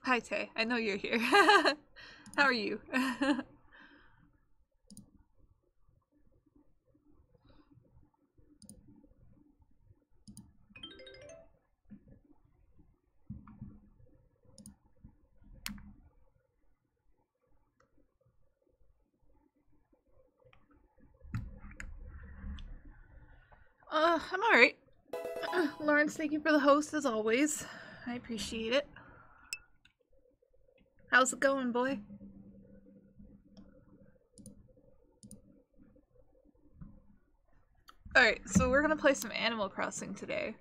Hi, Tay. I know you're here. How are you? I'm alright. Lawrence, thank you for the host as always. I appreciate it. How's it going, boy? Alright, so we're gonna play some Animal Crossing today.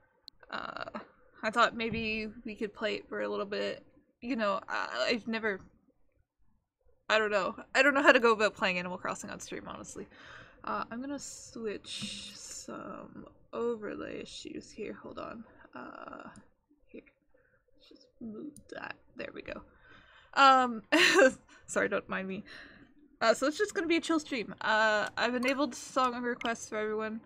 I thought maybe we could play it for a little bit. You know, I've never... I don't know. I don't know how to go about playing Animal Crossing on stream, honestly. I'm gonna switch some overlay issues here. Hold on. Here. Let's just move that. There we go. Sorry, don't mind me. So it's just gonna be a chill stream. I've enabled song requests for everyone.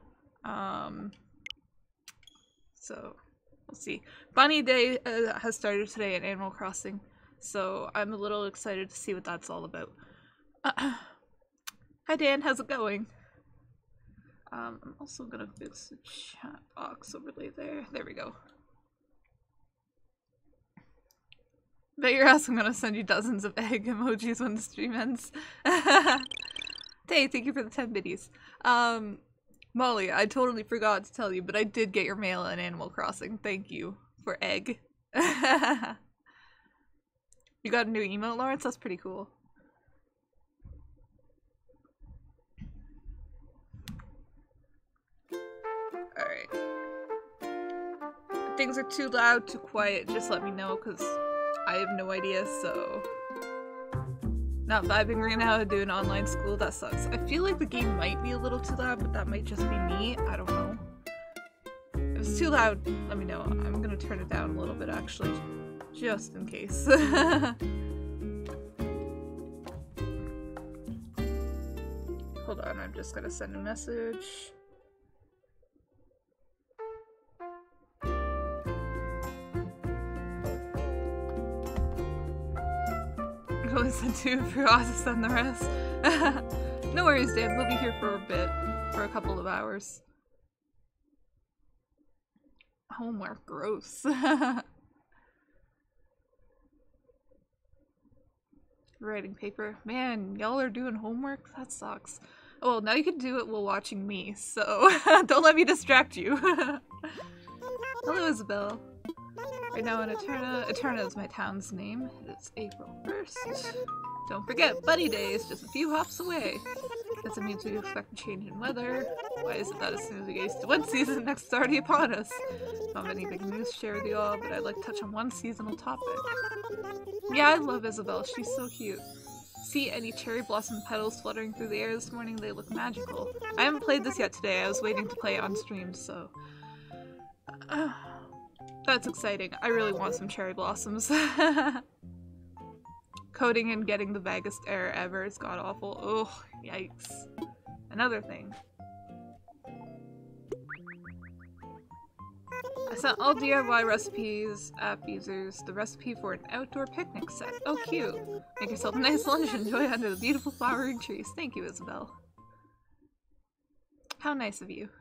So we'll see. Bunny Day has started today in Animal Crossing, so I'm a little excited to see what that's all about. Hi Dan, how's it going? I'm also gonna fix the chat box overlay there. There we go. Bet your ass I'm gonna send you dozens of egg emojis when the stream ends. Hey, thank you for the 10 biddies. Molly, I totally forgot to tell you, but I did get your mail in Animal Crossing. Thank you for egg. You got a new emote, Lawrence? That's pretty cool. Alright. If things are too loud, too quiet, just let me know, because I have no idea, so... Not vibing right now, doing online school, that sucks. I feel like the game might be a little too loud, but that might just be me. I don't know. If it's too loud, let me know. I'm gonna turn it down a little bit, actually. Just in case. Hold on, I'm just gonna send a message. Only send 2 for Oz and the rest. No worries, Dan. We'll be here for a bit. For a couple of hours. Homework. Gross. Writing paper. Man, y'all are doing homework? That sucks. Oh, well, now you can do it while watching me, so don't let me distract you. Hello, Isabel. Right now in Eterna. Eterna is my town's name. It's April 1st. Don't forget, Bunny Day is just a few hops away. Doesn't mean to expect a change in weather. Why is it that as soon as we get used to one season, next is already upon us? Not many big news to share with you all, but I'd like to touch on one seasonal topic. Yeah, I love Isabel. She's so cute. See any cherry blossom petals fluttering through the air this morning? They look magical. I haven't played this yet today. I was waiting to play it on stream, so... That's exciting. I really want some cherry blossoms. Coding and getting the vaguest error ever is god-awful. Ugh, yikes. Another thing. I sent all DIY recipes app users the recipe for an outdoor picnic set. Oh, cute. Make yourself a nice lunch and enjoy under the beautiful flowering trees. Thank you, Isabel. How nice of you.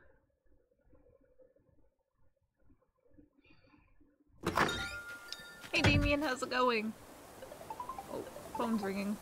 Hey Damien, how's it going? Oh, phone's ringing.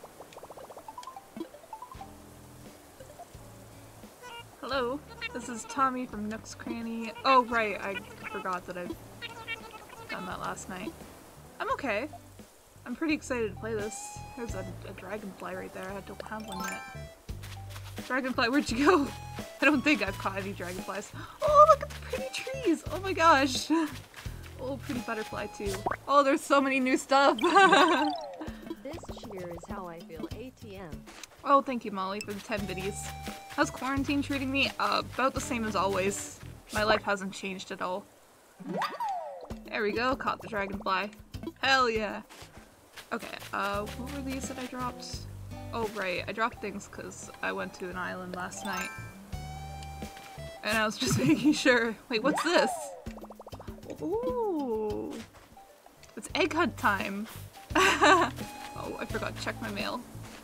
Hello, this is Tommy from Nook's Cranny. Oh right, I forgot that I've done that last night. I'm okay. I'm pretty excited to play this. There's a dragonfly right there. I don't have one yet. Dragonfly, where'd you go? I don't think I've caught any dragonflies. Oh, look at the pretty trees! Oh my gosh! Oh, pretty butterfly too. Oh, there's so many new stuff! This cheer is how I feel ATM. Oh, thank you, Molly, for the 10 biddies. How's quarantine treating me? About the same as always. My life hasn't changed at all. There we go, caught the dragonfly. Hell yeah! Okay, what were these that I dropped? Oh, right, I dropped things because I went to an island last night. And I was just making sure. Wait, what's this? Ooh! It's egg hunt time! Oh, I forgot to check my mail.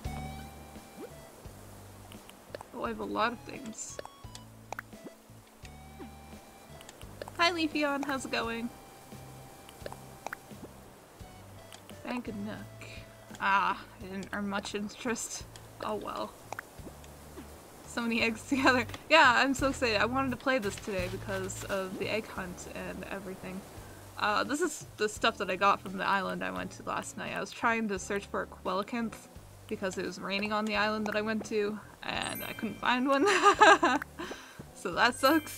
Oh, I have a lot of things. Hi Leafeon, how's it going? Bank of Nook. Ah, I didn't earn much interest. Oh well. So many eggs together. Yeah, I'm so excited. I wanted to play this today because of the egg hunt and everything. This is the stuff that I got from the island I went to last night. I was trying to search for a Quellacanth because it was raining on the island that I went to, and I couldn't find one. So that sucks.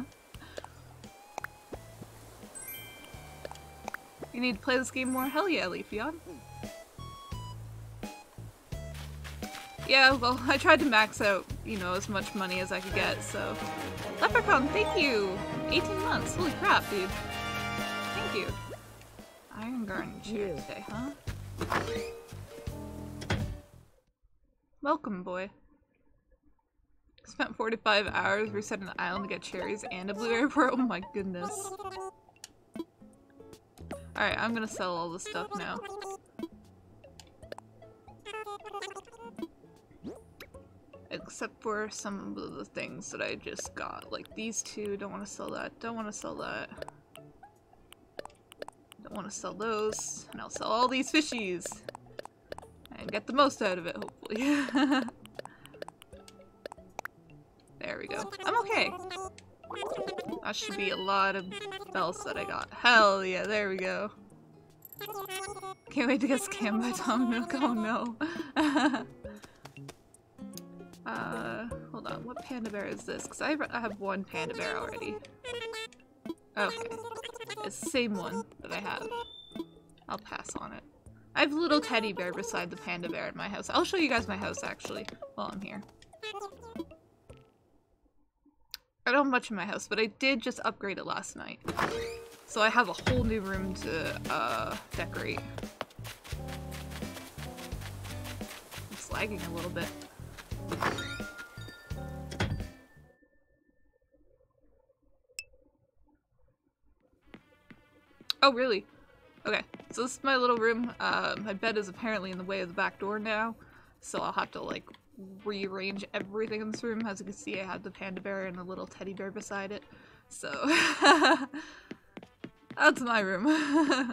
You need to play this game more? Hell yeah, Leafeon. Yeah, well, I tried to max out, you know, as much money as I could get, so... Leprechaun, thank you! 18 months, holy crap, dude. Thank you. Iron Garden chair today, huh? Welcome, boy. Spent 45 hours resetting the island to get cherries and a blue airport. Oh my goodness. Alright, I'm gonna sell all this stuff now. Except for some of the things that I just got. Like these two, don't want to sell that, don't want to sell that. Don't want to sell those. And I'll sell all these fishies. And get the most out of it, hopefully. There we go. I'm okay. That should be a lot of bells that I got. Hell yeah, there we go. Can't wait to get scammed by Tom Nook. Oh no. Hold on. What panda bear is this? Because I have one panda bear already. Okay. It's the same one that I have. I'll pass on it. I have a little teddy bear beside the panda bear in my house. I'll show you guys my house actually while I'm here. I don't have much in my house, but I did just upgrade it last night. So I have a whole new room to decorate. It's lagging a little bit. Oh, really? Okay, so this is my little room. My bed is apparently in the way of the back door now, so I'll have to like rearrange everything in this room. As you can see, I have the panda bear and a little teddy bear beside it. So that's my room.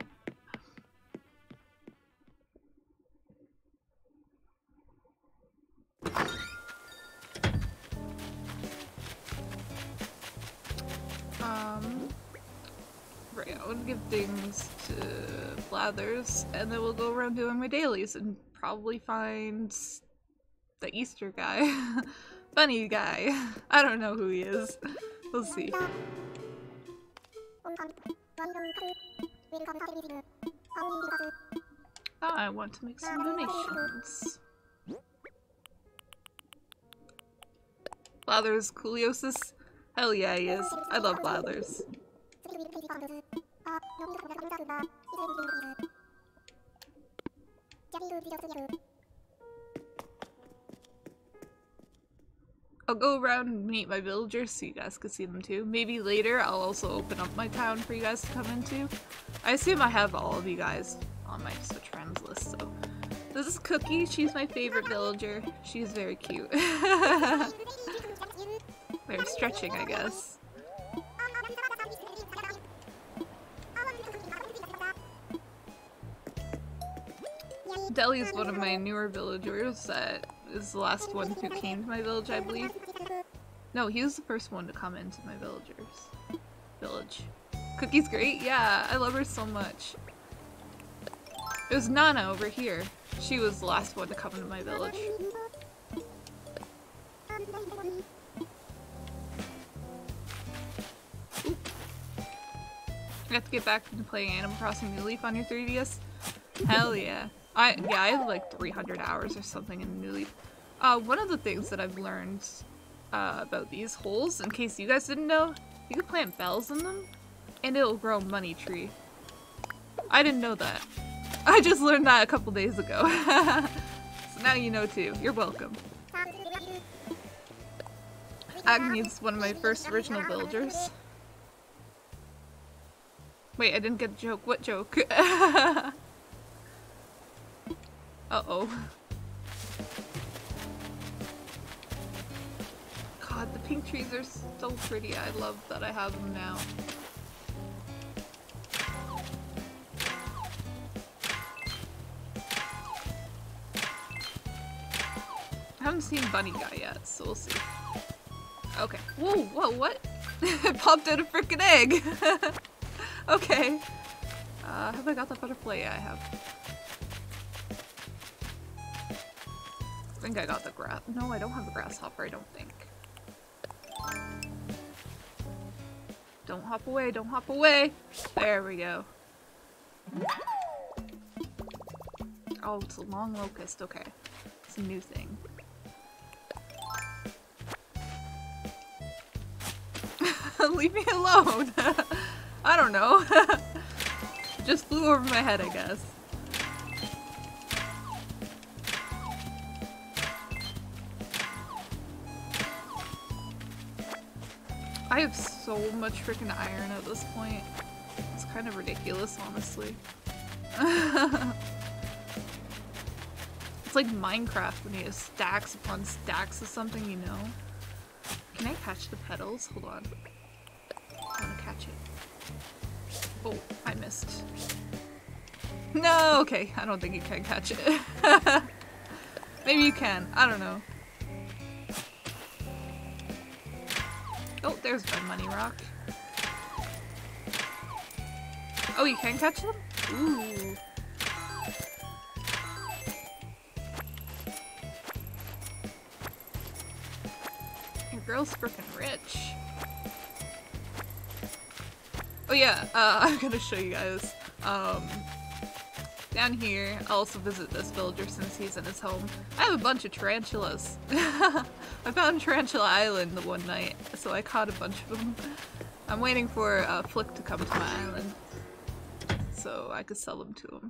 Right, I want to give things to Blathers, and then we'll go around doing my dailies and probably find the Easter guy. Bunny guy. I don't know who he is. We'll see. I want to make some donations. Blathers Cooliosis? Hell yeah, he is. I love Blathers. I'll go around and meet my villagers so you guys can see them too. Maybe later I'll also open up my town for you guys to come into. I assume I have all of you guys on my Switch friends list, so. This is Cookie. She's my favorite villager. She's very cute. They're stretching, I guess. Deli is one of my newer villagers that is the last one who came to my village, I believe. No, he was the first one to come into my village. Cookie's great? Yeah, I love her so much. It was Nana over here. She was the last one to come into my village. Ooh. You have to get back into playing Animal Crossing New Leaf on your 3DS? Hell yeah. I have like 300 hours or something in New Leaf. One of the things that I've learned about these holes, in case you guys didn't know, you can plant bells in them, and it'll grow a money tree. I didn't know that. I just learned that a couple days ago. So now you know too. You're welcome. Agni is one of my first original villagers. Wait, I didn't get a joke. What joke? Uh-oh. God, the pink trees are so pretty. I love that I have them now. I haven't seen Bunny Guy yet, so we'll see. Okay. Whoa, whoa, what? It popped out a freaking egg! Okay. Have I got the butterfly? Yeah, I have. I think I got the grass. No, I don't have a grasshopper, I don't think. Don't hop away, don't hop away! There we go. Oh, it's a long locust, okay. It's a new thing. Leave me alone! I don't know. Just flew over my head, I guess. I have so much freaking iron at this point. It's kind of ridiculous, honestly. It's like Minecraft when you have stacks upon stacks of something, you know? Can I catch the petals? Hold on. I want to catch it. Oh, I missed. No, okay. I don't think you can catch it. Maybe you can. I don't know. Oh, there's my money rock. Oh, you can catch them? Ooh. Your girl's freaking rich. Oh yeah, I'm gonna show you guys. Down here, I'll also visit this villager since he's in his home. I have a bunch of tarantulas. I found Tarantula Island the one night, so I caught a bunch of them. I'm waiting for Flick to come to my island, so I could sell them to him.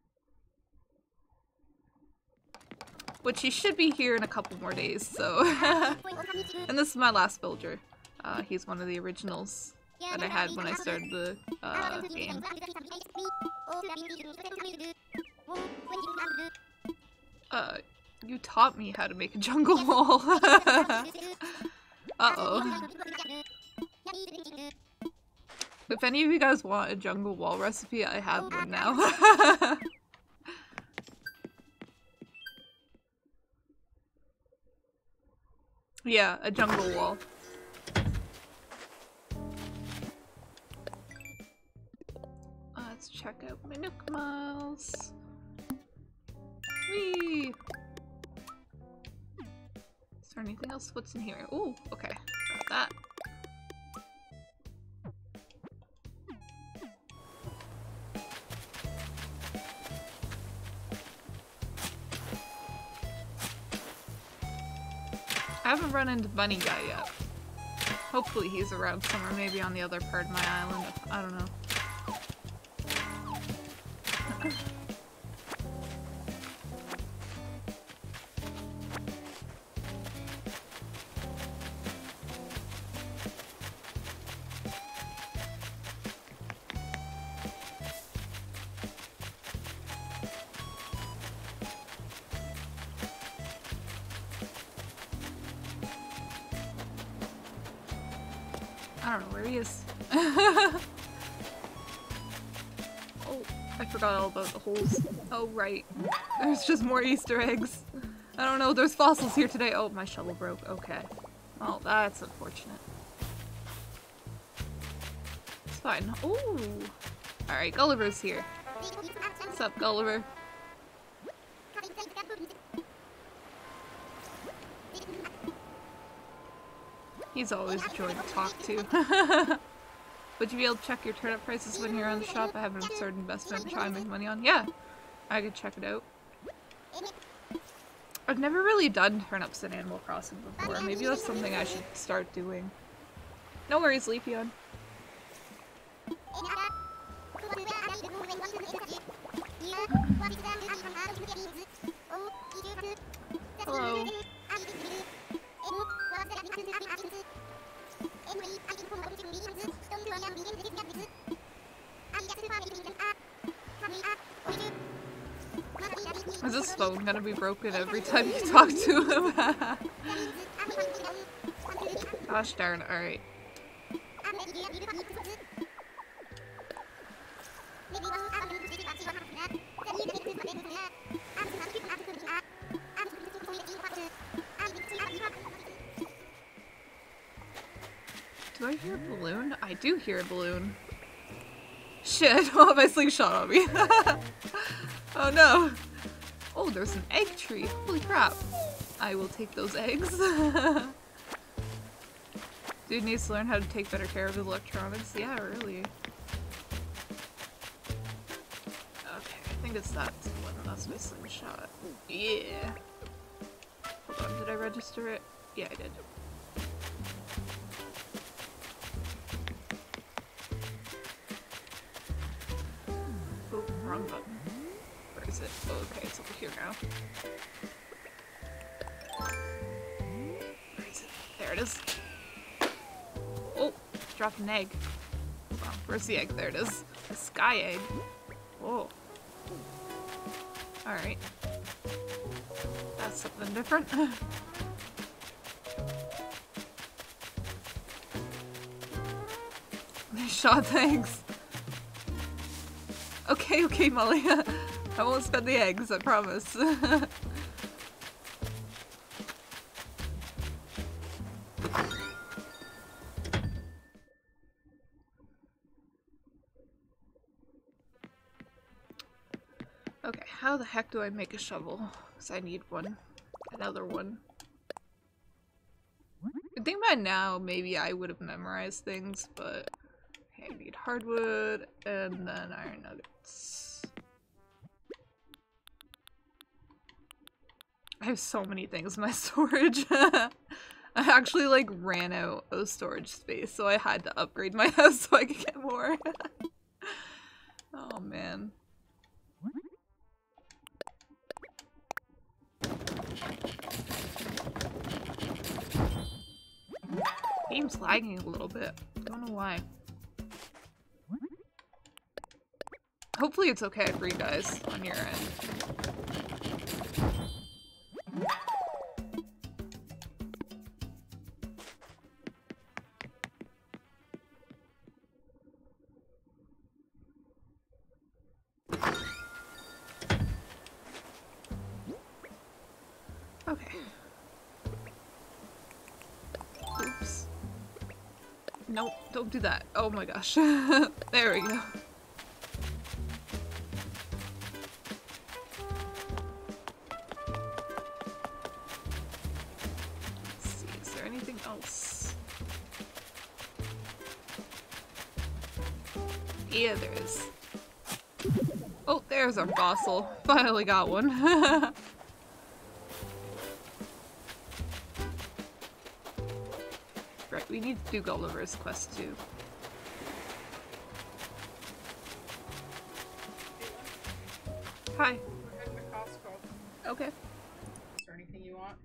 Which he should be here in a couple more days, so... And this is my last villager. He's one of the originals that I had when I started the game. You taught me how to make a jungle wall. Uh-oh. If any of you guys want a jungle wall recipe, I have one now. Yeah, a jungle wall. Let's check out my Nook Miles. Whee! Is there anything else? What's in here? Ooh, okay. Got that. I haven't run into Bunny Guy yet. Hopefully he's around somewhere, maybe on the other part of my island. I don't know. I don't know where he is. Oh, I forgot all about the holes. Oh, right. There's just more Easter eggs. I don't know, there's fossils here today. Oh, my shovel broke. Okay. Oh, that's unfortunate. It's fine. Ooh. Alright, Gulliver's here. What's up, Gulliver? He's always a joy to talk to. Would you be able to check your turnip prices when you're on the shop? I have an absurd investment to try and make money on. Yeah, I could check it out. I've never really done turnips in Animal Crossing before. Maybe that's something I should start doing. No worries, Leafeon. Hello. Is this phone gonna be broken every time you talk to him? Gosh darn, alright. Do I hear a balloon? I do hear a balloon. Shit, oh, my slingshot on me. Oh no. Oh, there's an egg tree. Holy crap. I will take those eggs. Dude needs to learn how to take better care of his electronics. Yeah, really. Okay, I think it's that one. That's my slingshot. Yeah. Hold on, did I register it? Yeah, I did. Oh, wrong button. Where is it? Oh, okay, it's over here now. Where is it? There it is. Oh, dropped an egg. Hold on, where's the egg? There it is. A sky egg. Whoa. Alright. That's something different. Shaw, thanks. Okay, okay, Molly. I won't spend the eggs, I promise. Okay, how the heck do I make a shovel? Because I need one. Another one. I think by now maybe I would have memorized things, but okay, I need hardwood and then iron nuggets. I have so many things in my storage. I actually like ran out of storage space, so I had to upgrade my house so I could get more. Oh man. Game's lagging a little bit. I don't know why. Hopefully it's okay for you guys on your end. Okay. Oops. Nope, don't do that. Oh my gosh. There we go. Let's see, is there anything else? Yeah, there is. Oh, there's our fossil. Finally got one. Right, we need to do Gulliver's Quest too. Hi. We're heading to Costco. Okay. Is there anything you want?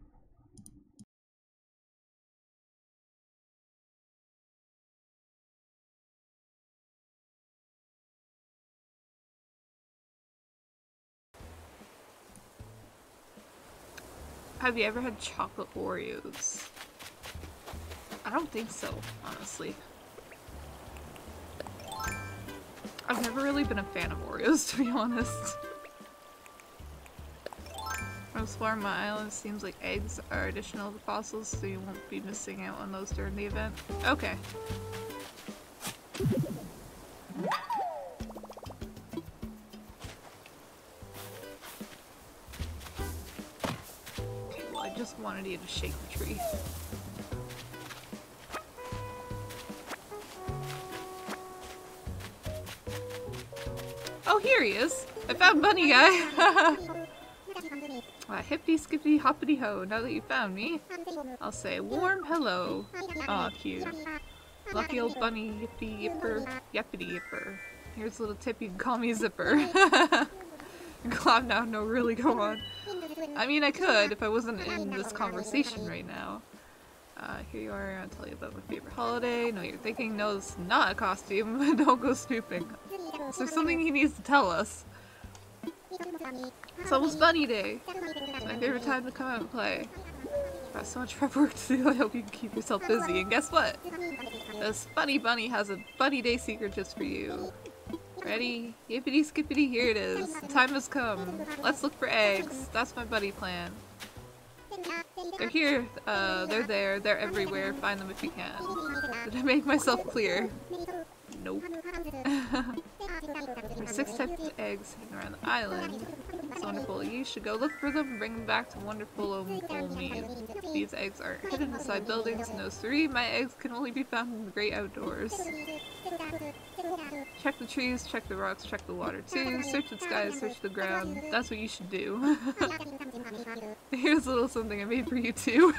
Have you ever had chocolate Oreos? I don't think so, honestly. I've never really been a fan of Oreos, to be honest. From exploring my island, seems like eggs are additional to fossils, so you won't be missing out on those during the event. Okay. Okay, well, I just wanted you to shake the tree. Oh, here he is! I found Bunny Guy! Hippity skippity hoppity ho, now that you found me, I'll say a warm hello. Aw, cute. Lucky old bunny yippity yipper, yappity yipper. Here's a little tip, you can call me Zipper. Glad now, no, really, go on. I mean, I could if I wasn't in this conversation right now. Here you are, I'll tell you about my favorite holiday. No, you're thinking, no, this is not a costume. Don't go snooping. Is there something he needs to tell us? It's almost Bunny Day. It's my favorite time to come out and play. Got so much prep work to do, I hope you can keep yourself busy. And guess what? This funny bunny has a Bunny Day secret just for you. Ready? Yippity skippity, here it is. The time has come. Let's look for eggs. That's my bunny plan. They're here, they're there, they're everywhere. Find them if you can. Did I make myself clear? Nope. There's 6 types of eggs hidden around the island. It's wonderful. You should go look for them and bring them back to wonderful Olme. These eggs aren't hidden inside buildings. No siree, my eggs can only be found in the great outdoors. Check the trees, check the rocks, check the water too. Search the skies, search the ground. That's what you should do. Here's a little something I made for you too.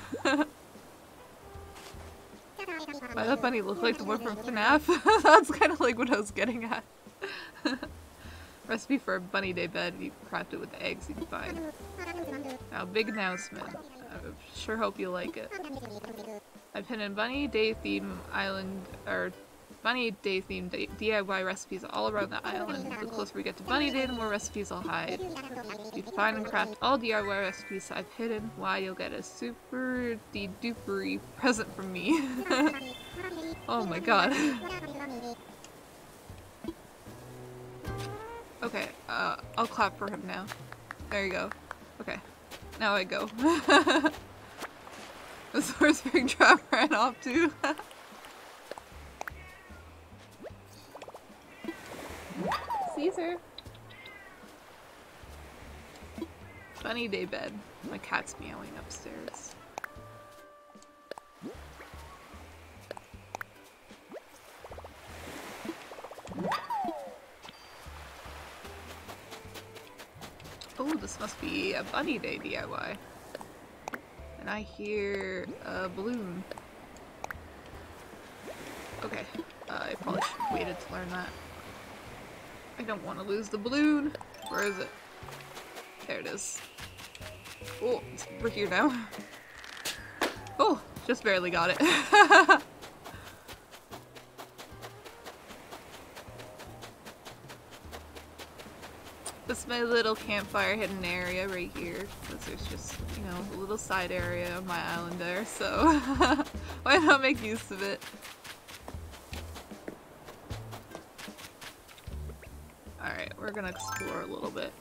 Why that bunny look like the one from FNAF? That's kind of like what I was getting at. Recipe for a Bunny Day bed. You can craft it with the eggs you can find. Now, big announcement. I sure hope you like it. I've hidden Bunny Day theme island, or Bunny Day themed DIY recipes all around the island. The closer we get to Bunny Day, the more recipes I'll hide. You can find and craft all DIY recipes I've hidden. Why, you'll get a super dupery present from me. Oh my god. Okay, I'll clap for him now. There you go. Okay, now I go. The source being trap ran off too. Caesar. Bunny Day bed. My cat's meowing upstairs. Oh, this must be a Bunny Day DIY. And I hear a balloon. Okay, I probably should have waited to learn that. I don't want to lose the balloon. Where is it? There it is. Oh, we're here now. Oh, just barely got it. This is my little campfire hidden area right here. Because there's just, you know, a little side area of my island there, so why not make use of it? Alright, we're gonna explore a little bit.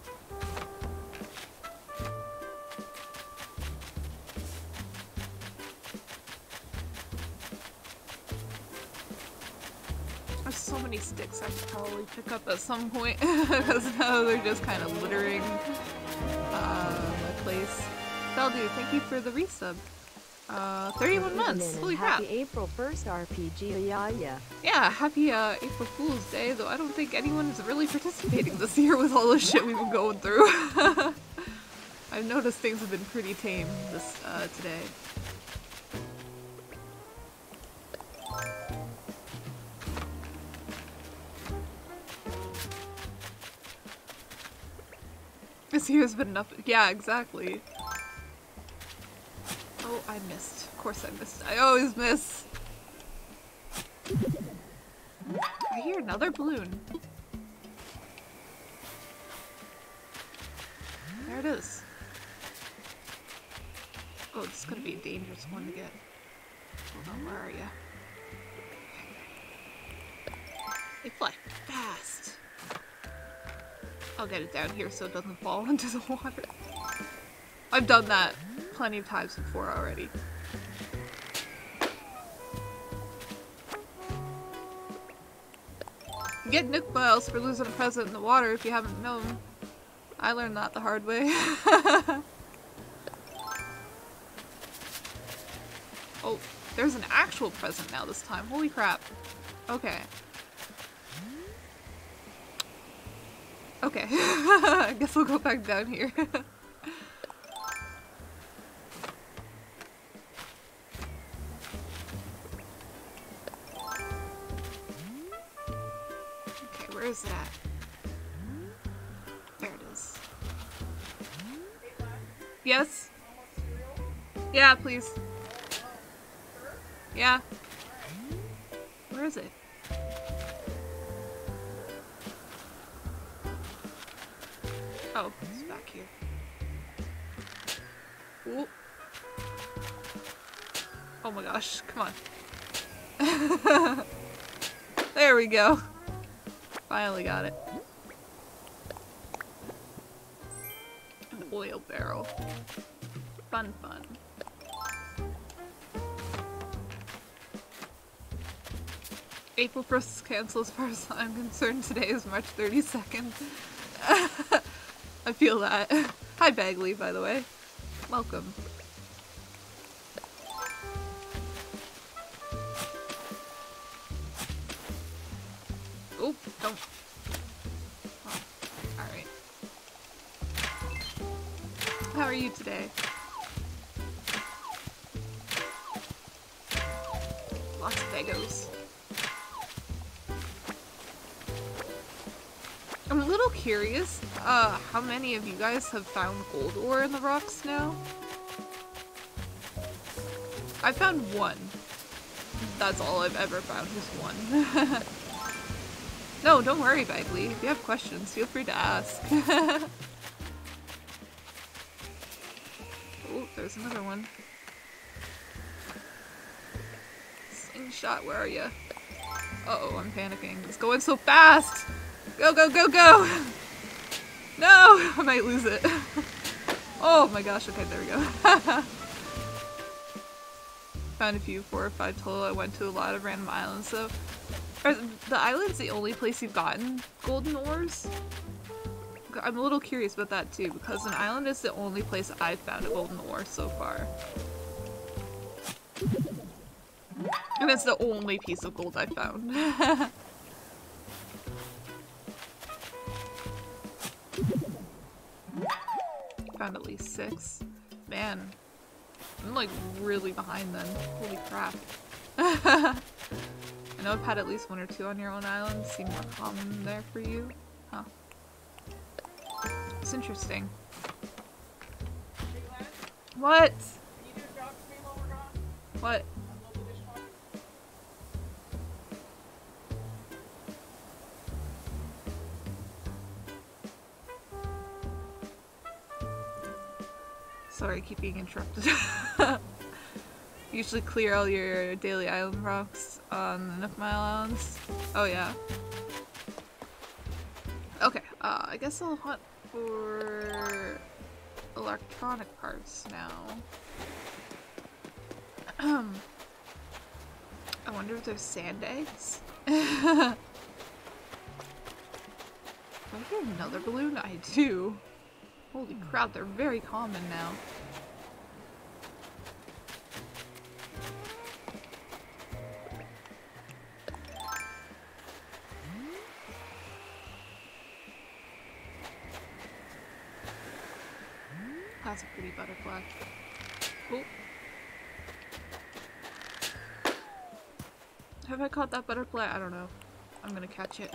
There's so many sticks I should probably pick up at some point, because now they're just kind of littering my place. That'll do, thank you for the resub. 31 months, holy crap. Happy April 1st RPG, yeah. Yeah, happy April Fool's Day, though I don't think anyone is really participating this year with all the shit we've been going through. I've noticed things have been pretty tame this today. This year's been enough. Yeah, exactly. Oh, I missed. Of course I missed. I always miss. I hear another balloon. There it is. Oh, this is gonna be a dangerous one to get. Hold on, where are you? They fly fast. I'll get it down here so it doesn't fall into the water. I've done that plenty of times before already. You get Nook Miles for losing a present in the water if you haven't known. I learned that the hard way. Oh, there's an actual present now this time. Holy crap. Okay. Okay. I guess we'll go back down here. Okay, where is it at? There it is. Yes? Yeah, please. Yeah. Where is it? Oh, it's back here. Ooh. Oh my gosh, come on. There we go. Finally got it. An oil barrel. Fun, fun. April 1st is canceled as far as I'm concerned. Today is March 32nd. I feel that. Hi Bagley, by the way. Welcome. Oh, don't. Oh, alright. How are you today? Lots of bagos. I'm a little curious, how many of you guys have found gold ore in the rocks now? I found one. That's all I've ever found, is one. No, don't worry, Bagley. If you have questions, feel free to ask. Oh, there's another one. Slingshot, where are you? Uh-oh, I'm panicking. It's going so fast! Go, go, go, go! No! I might lose it. Oh my gosh, okay, there we go. Found a few, 4 or 5 total. I went to a lot of random islands, so... Are the islands the only place you've gotten golden ores? I'm a little curious about that too, because an island is the only place I've found a golden ore so far. And it's the only piece of gold I've found. Found at least 6. Man, I'm like really behind then. Holy crap. I know I've had at least 1 or 2 on your own island. Seem more common there for you. Huh. It's interesting. What? What? Sorry, I keep being interrupted. Usually clear all your daily island rocks on the Nook Mile Islands. Oh yeah. Okay, I guess I'll hunt for electronic parts now. I wonder if there's sand eggs? Do I hear another balloon? I do. Holy crap, they're very common now. That's a pretty butterfly. Oh. Have I caught that butterfly? I don't know. I'm gonna catch it.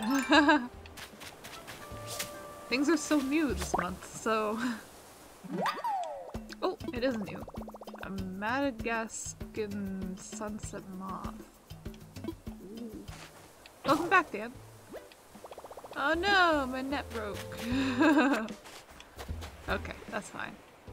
Things are so new this month, so... Oh, it is new. A Madagascan sunset moth. Ooh. Welcome back, Dan. Oh no, my net broke. Okay, that's fine.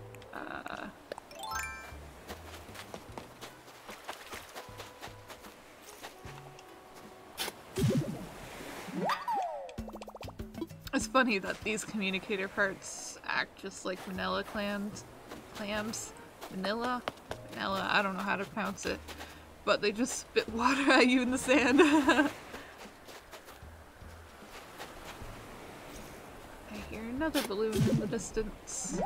It's funny that these communicator parts act just like vanilla clams. Vanilla, I don't know how to pronounce it. But they just spit water at you in the sand. I hear another balloon in the distance.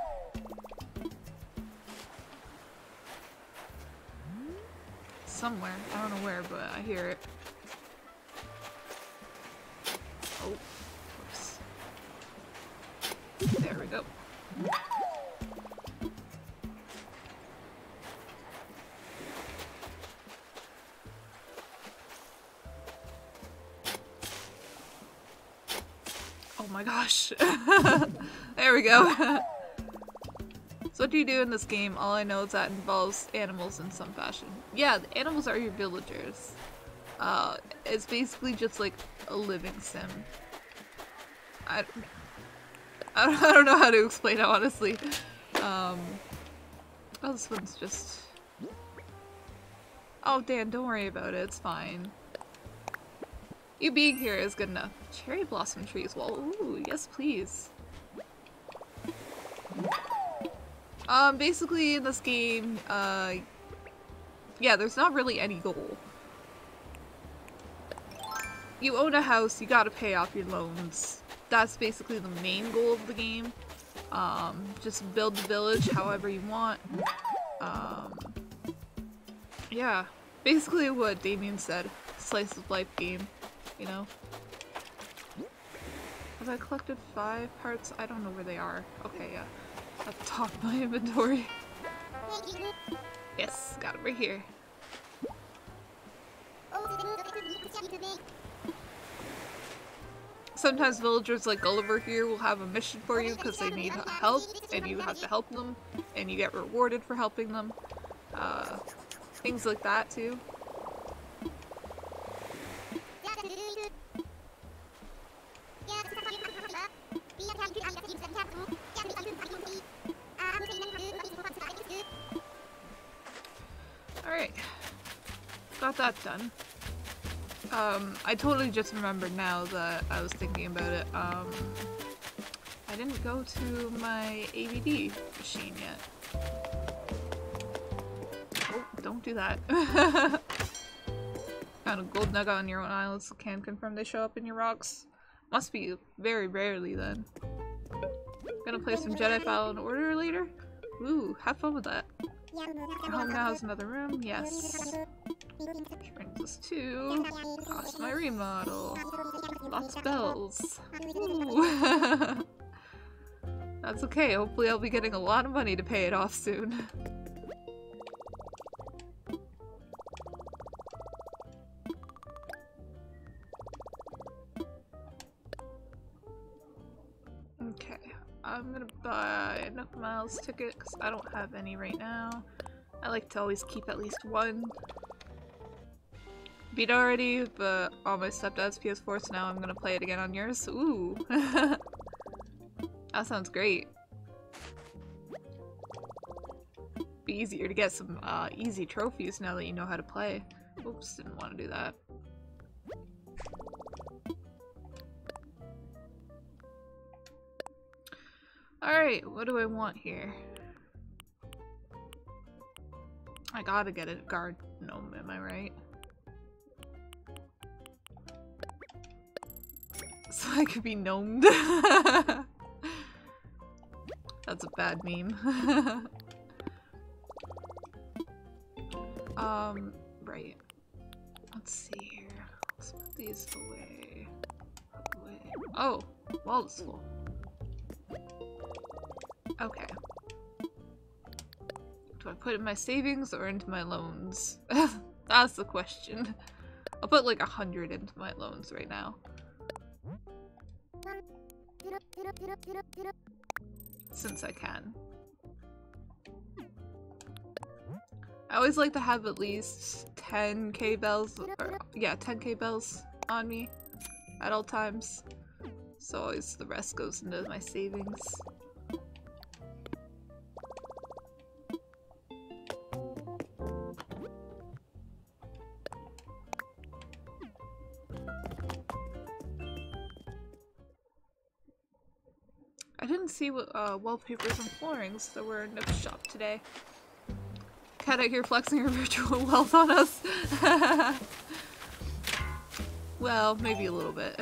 Somewhere. I don't know where, but I hear it. Oh, whoops. There we go. Oh my gosh. There we go. So what do you do in this game? All I know is that it involves animals in some fashion. Yeah, the animals are your villagers. It's basically just like a living sim. I don't know how to explain it, honestly. Oh, this one's just... Oh, Dan, don't worry about it. It's fine. You being here is good enough. Cherry blossom trees. Well, ooh, yes, please. Basically in this game, yeah, there's not really any goal. You own a house, you gotta pay off your loans. That's basically the main goal of the game. Just build the village however you want. Yeah, basically what Damien said. Slice of life game, you know? Have I collected 5 hearts? I don't know where they are. Okay, yeah. At the top of my inventory. Yes, got it right here. Sometimes villagers like Gulliver here will have a mission for you because they need help and you have to help them and you get rewarded for helping them. Things like that too. Alright. Got that done. I totally just remembered now that I was thinking about it. I didn't go to my AVD machine yet. Oh, don't do that. Found a gold nugget on your own islands. Can confirm they show up in your rocks. Must be very rarely then. Gonna play some Jedi Fallen Order later? Ooh, have fun with that. Your home now has another room? Yes. Brings us to cost my remodel. Lots of bells. Ooh. That's okay, hopefully I'll be getting a lot of money to pay it off soon. Okay, I'm gonna buy a Nook Miles ticket because I don't have any right now. I like to always keep at least one. Beat already, but on my stepdad's PS4, so now I'm gonna play it again on yours. Ooh. That sounds great. Be easier to get some easy trophies now that you know how to play. Oops, didn't want to do that. Alright, what do I want here? I gotta get a guard gnome, am I right? So I could be gnomed. That's a bad meme. Right. Let's see here. Let's put these away. Oh, well, it's full. Okay. Do I put it in my savings or into my loans? That's the question. I'll put like 100 into my loans right now. Since I can. I always like to have at least 10k bells, or yeah, 10k bells on me at all times. So always the rest goes into my savings. I didn't see what wallpapers and floorings there were in Nook's shop today. Cat out here flexing her virtual wealth on us. Well, maybe a little bit.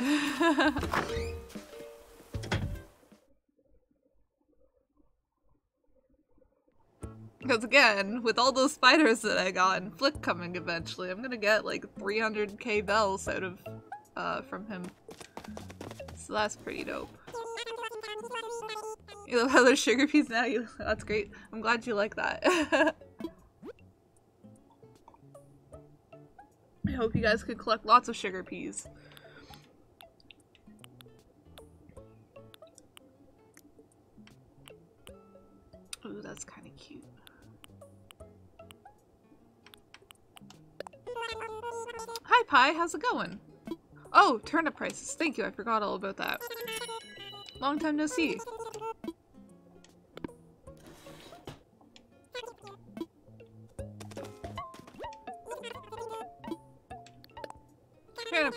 Because again, with all those spiders that I got and Flick coming eventually, I'm gonna get like 300k bells out of from him. So that's pretty dope. You love how there's sugar peas now? That's great. I'm glad you like that. I hope you guys could collect lots of sugar peas. Ooh, that's kind of cute. Hi Pi, how's it going? Oh, turnip prices. Thank you, I forgot all about that. Long time no see.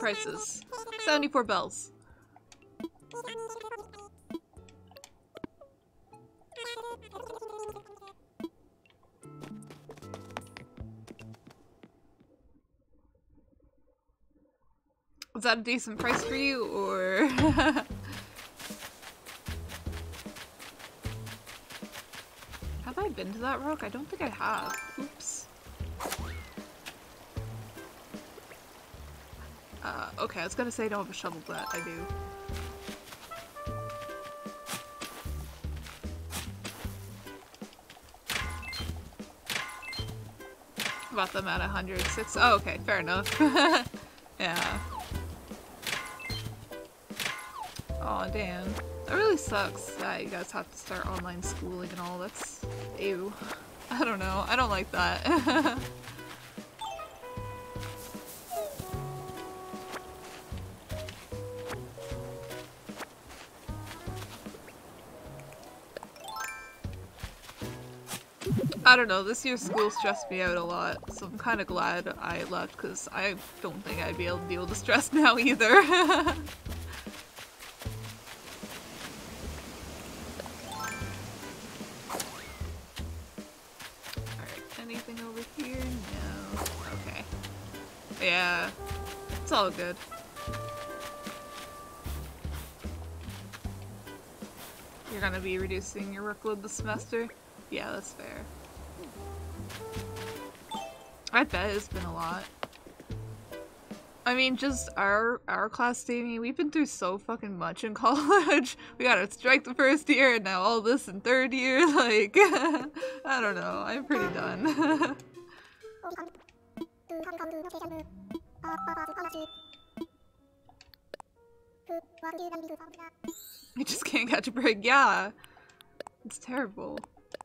prices. 74 bells. Was that a decent price for you, or? Have I been to that rock? I don't think I have. Oops. Okay, I was gonna say I don't have a shovel, but I do. Bought them at 106. Oh, okay, fair enough. Yeah. Aw, damn. That really sucks that you guys have to start online schooling and all. That's... ew. I don't know. I don't like that. I don't know, this year's school stressed me out a lot, so I'm kind of glad I left, because I don't think I'd be able to deal with the stress now either. Alright, anything over here? No. Okay. Yeah, it's all good. You're gonna be reducing your workload this semester? Yeah, that's fair. I bet it's been a lot. I mean, just our class, Damien, we've been through so fucking much in college. We got a strike the first year and now all this in third year, like, I don't know, I'm pretty done. I just can't catch a break, yeah. It's terrible.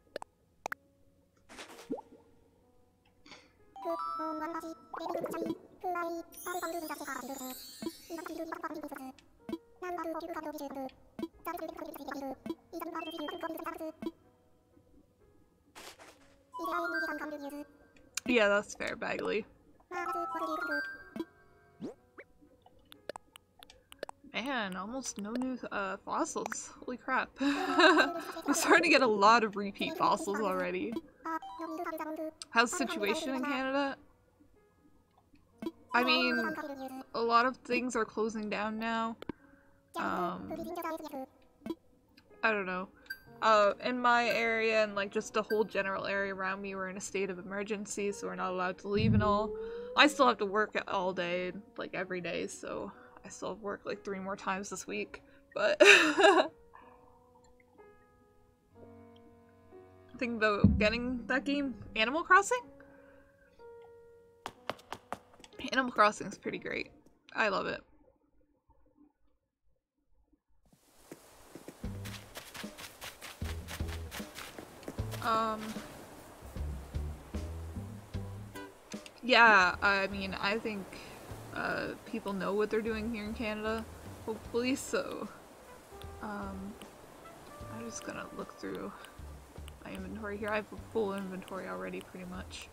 Yeah, that's fair, Bagley. Man, almost no new fossils. Holy crap. I'm starting to get a lot of repeat fossils already. How's the situation in Canada? I mean, a lot of things are closing down now. I don't know. In my area and like just the whole general area around me, we're in a state of emergency, so we're not allowed to leave and all. I still have to work all day, like every day, so I still have work like 3 more times this week, but think about getting that game, Animal Crossing? Animal Crossing is pretty great. I love it. Yeah, I mean, I think people know what they're doing here in Canada, hopefully, so I'm just gonna look through my inventory here. I have a full inventory already, pretty much.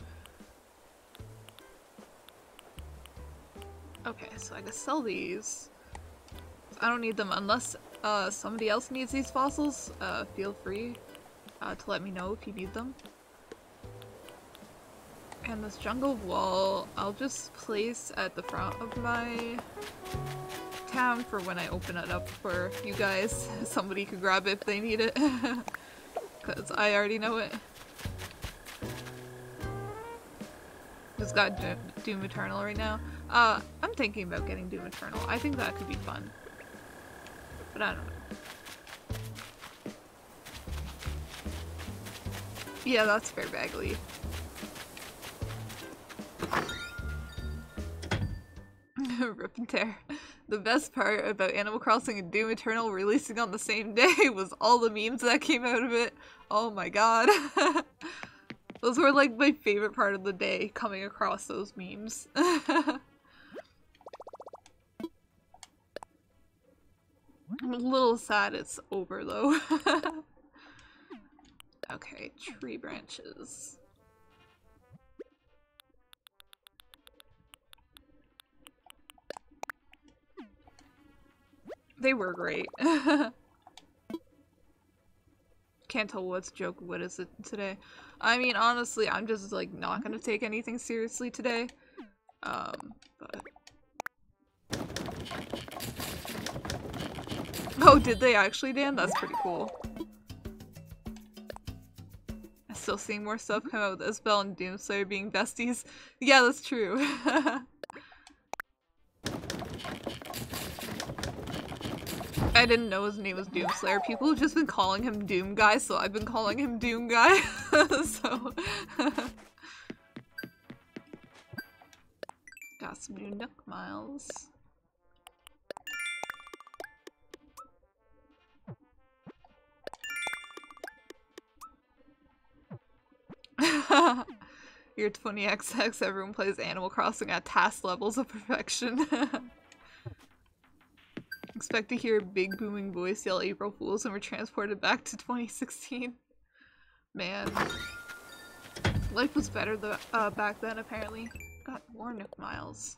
Okay, so I can sell these. I don't need them unless somebody else needs these fossils. Feel free to let me know if you need them. And this jungle wall, I'll just place at the front of my town for when I open it up for you guys. Somebody could grab it if they need it. Because I already know it. Just got Doom Eternal right now. I'm thinking about getting Doom Eternal. I think that could be fun. But I don't know. Yeah, that's fair, Bagley. Rip and tear. The best part about Animal Crossing and Doom Eternal releasing on the same day was all the memes that came out of it. Oh my god. Those were like my favorite part of the day, coming across those memes. I'm a little sad it's over though. Okay, tree branches. They were great. Can't tell what's a joke, what is it today. I mean, honestly, I'm just like not gonna take anything seriously today. But oh, did they actually, Dan? That's pretty cool. I'm still seeing more stuff come out with Isabelle and Doomslayer being besties. Yeah, that's true. I didn't know his name was Doomslayer. People have just been calling him Doom Guy, so I've been calling him Doom Guy. So got some new Nook Miles. You're 20XX, everyone plays Animal Crossing at task levels of perfection. Expect to hear a big booming voice yell April Fools and we're transported back to 2016. Man. Life was better back then, apparently. Got more Nook Miles.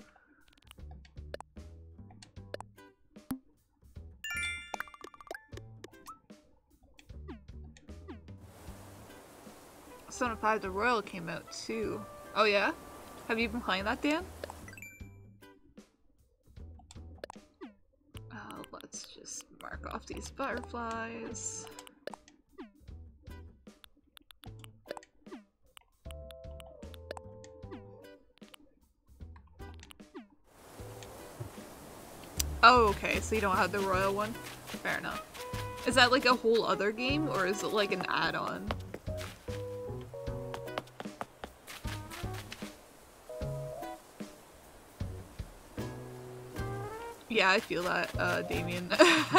Persona 5 The Royal came out too. Oh yeah? Have you been playing that, Dan? Let's just mark off these butterflies. Oh, okay, so you don't have the Royal one? Fair enough. Is that like a whole other game, or is it like an add-on? Yeah, I feel that, Damien.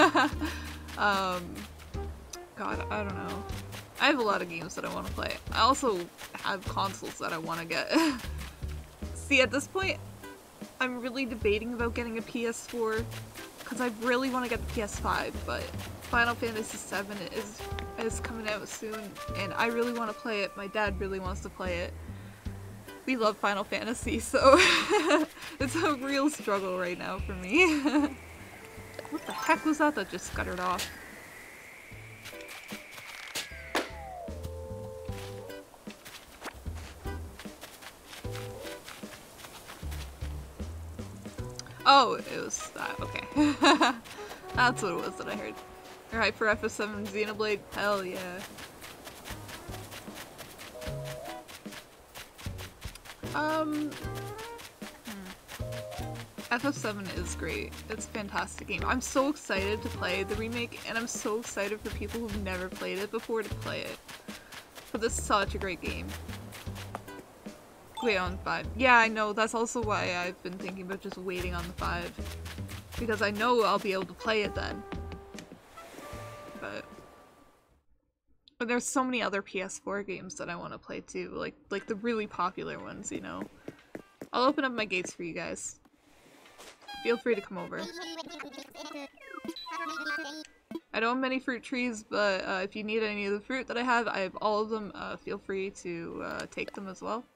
God, I don't know. I have a lot of games that I want to play. I also have consoles that I want to get. See, at this point, I'm really debating about getting a PS4, because I really want to get the PS5, but Final Fantasy VII is coming out soon, and I really want to play it. My dad really wants to play it. We love Final Fantasy, so it's a real struggle right now for me. What the heck was that that just scuttered off? Oh, it was that. Okay. That's what it was that I heard. Alright, for FF7 Xenoblade? Hell yeah. FF7 is great. It's a fantastic game. I'm so excited to play the remake, and I'm so excited for people who've never played it before to play it. But this is such a great game. Wait on 5. Yeah, I know. That's also why I've been thinking about just waiting on the 5. Because I know I'll be able to play it then. But there's so many other PS4 games that I want to play too. Like the really popular ones, you know. I'll open up my gates for you guys. Feel free to come over. I don't have many fruit trees, but if you need any of the fruit that I have all of them. Feel free to take them as well.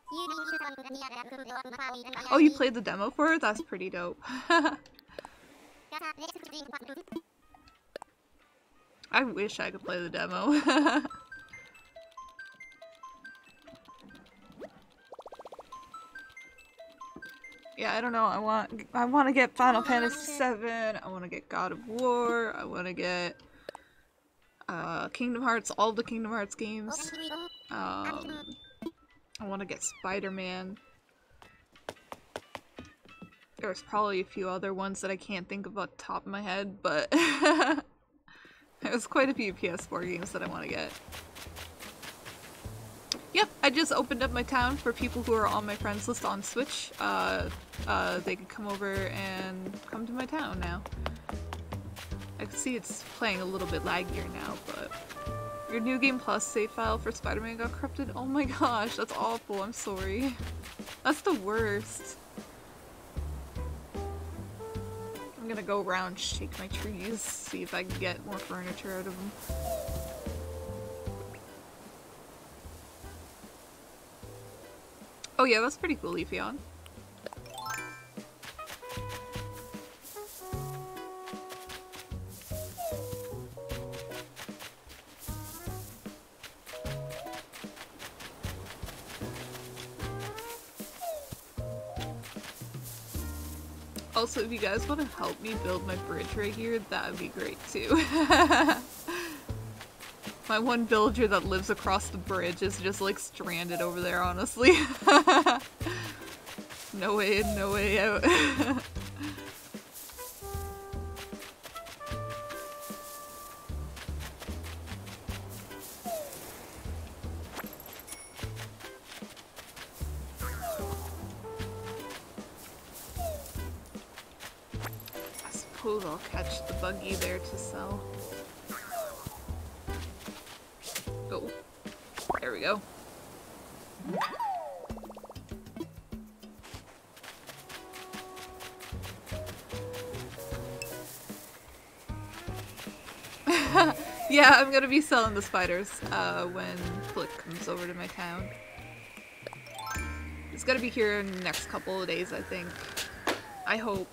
Oh, you played the demo for it? That's pretty dope. I wish I could play the demo. Yeah, I don't know. I want to get Final Fantasy VII. I want to get God of War. I want to get Kingdom Hearts, all the Kingdom Hearts games. I want to get Spider-Man. There's probably a few other ones that I can't think of off the top of my head, but there's quite a few PS4 games that I want to get. Yep, I just opened up my town for people who are on my friends list on Switch. They can come over and come to my town now. I can see it's playing a little bit laggier now, but your New Game Plus save file for Spider-Man got corrupted? Oh my gosh, that's awful. I'm sorry. That's the worst. I'm gonna go around, shake my trees, see if I can get more furniture out of them. Oh yeah, that's pretty cool, Leafeon. Also, if you guys want to help me build my bridge right here, that would be great too. My one villager that lives across the bridge is just like stranded over there, honestly. No way in, no way out. I suppose I'll catch the buggy there to sell. Oh, there we go. Yeah, I'm gonna be selling the spiders when Flick comes over to my town. He's gonna be here in the next couple of days, I think. I hope.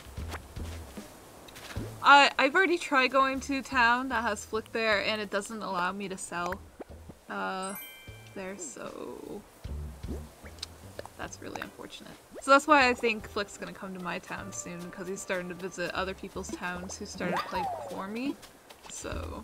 I've already tried going to town that has Flick there, and it doesn't allow me to sell there, so that's really unfortunate. So that's why I think Flick's gonna come to my town soon, because he's starting to visit other people's towns who started playing before me, so...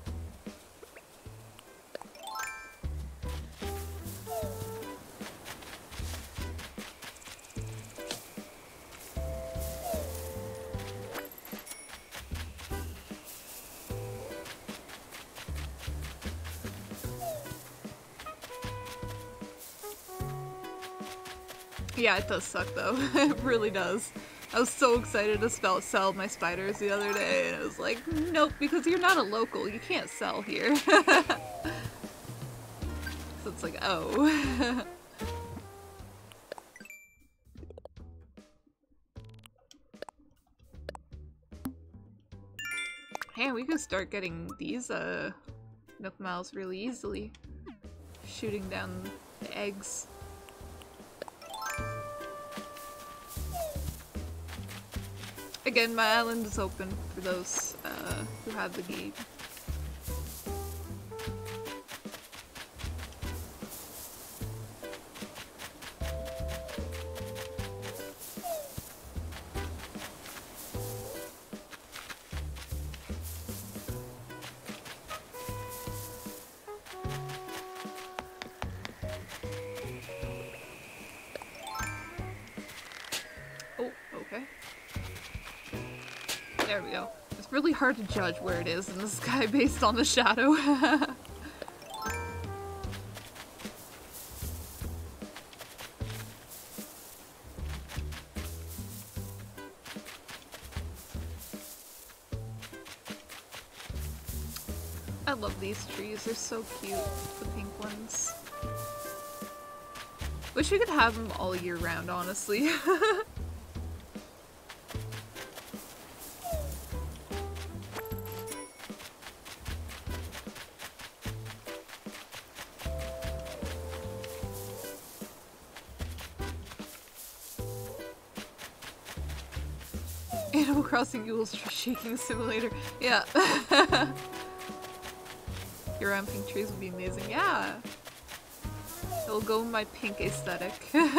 Yeah, it does suck though. It really does. I was so excited to sell my spiders the other day, and it was like, nope, because you're not a local, you can't sell here. So it's like, oh. Hey, we could start getting these Nook Miles really easily. Shooting down the eggs. Again, my island is open for those who have the game. Oh, okay. There we go. It's really hard to judge where it is in the sky based on the shadow. I love these trees, they're so cute, the pink ones. Wish we could have them all year round, honestly. Animal Crossing Yule's Tree Shaking Simulator. Yeah. Your round pink trees would be amazing. Yeah. It'll go in my pink aesthetic.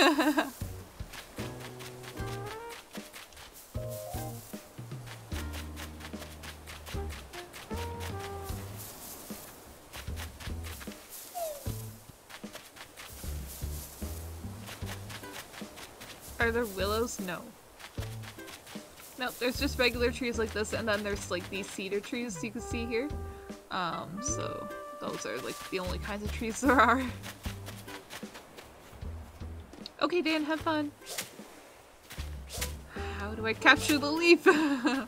Are there willows? No. No, there's just regular trees like this, and then there's like these cedar trees you can see here. So those are like the only kinds of trees there are. Okay, Dan, have fun. How do I capture the leaf? I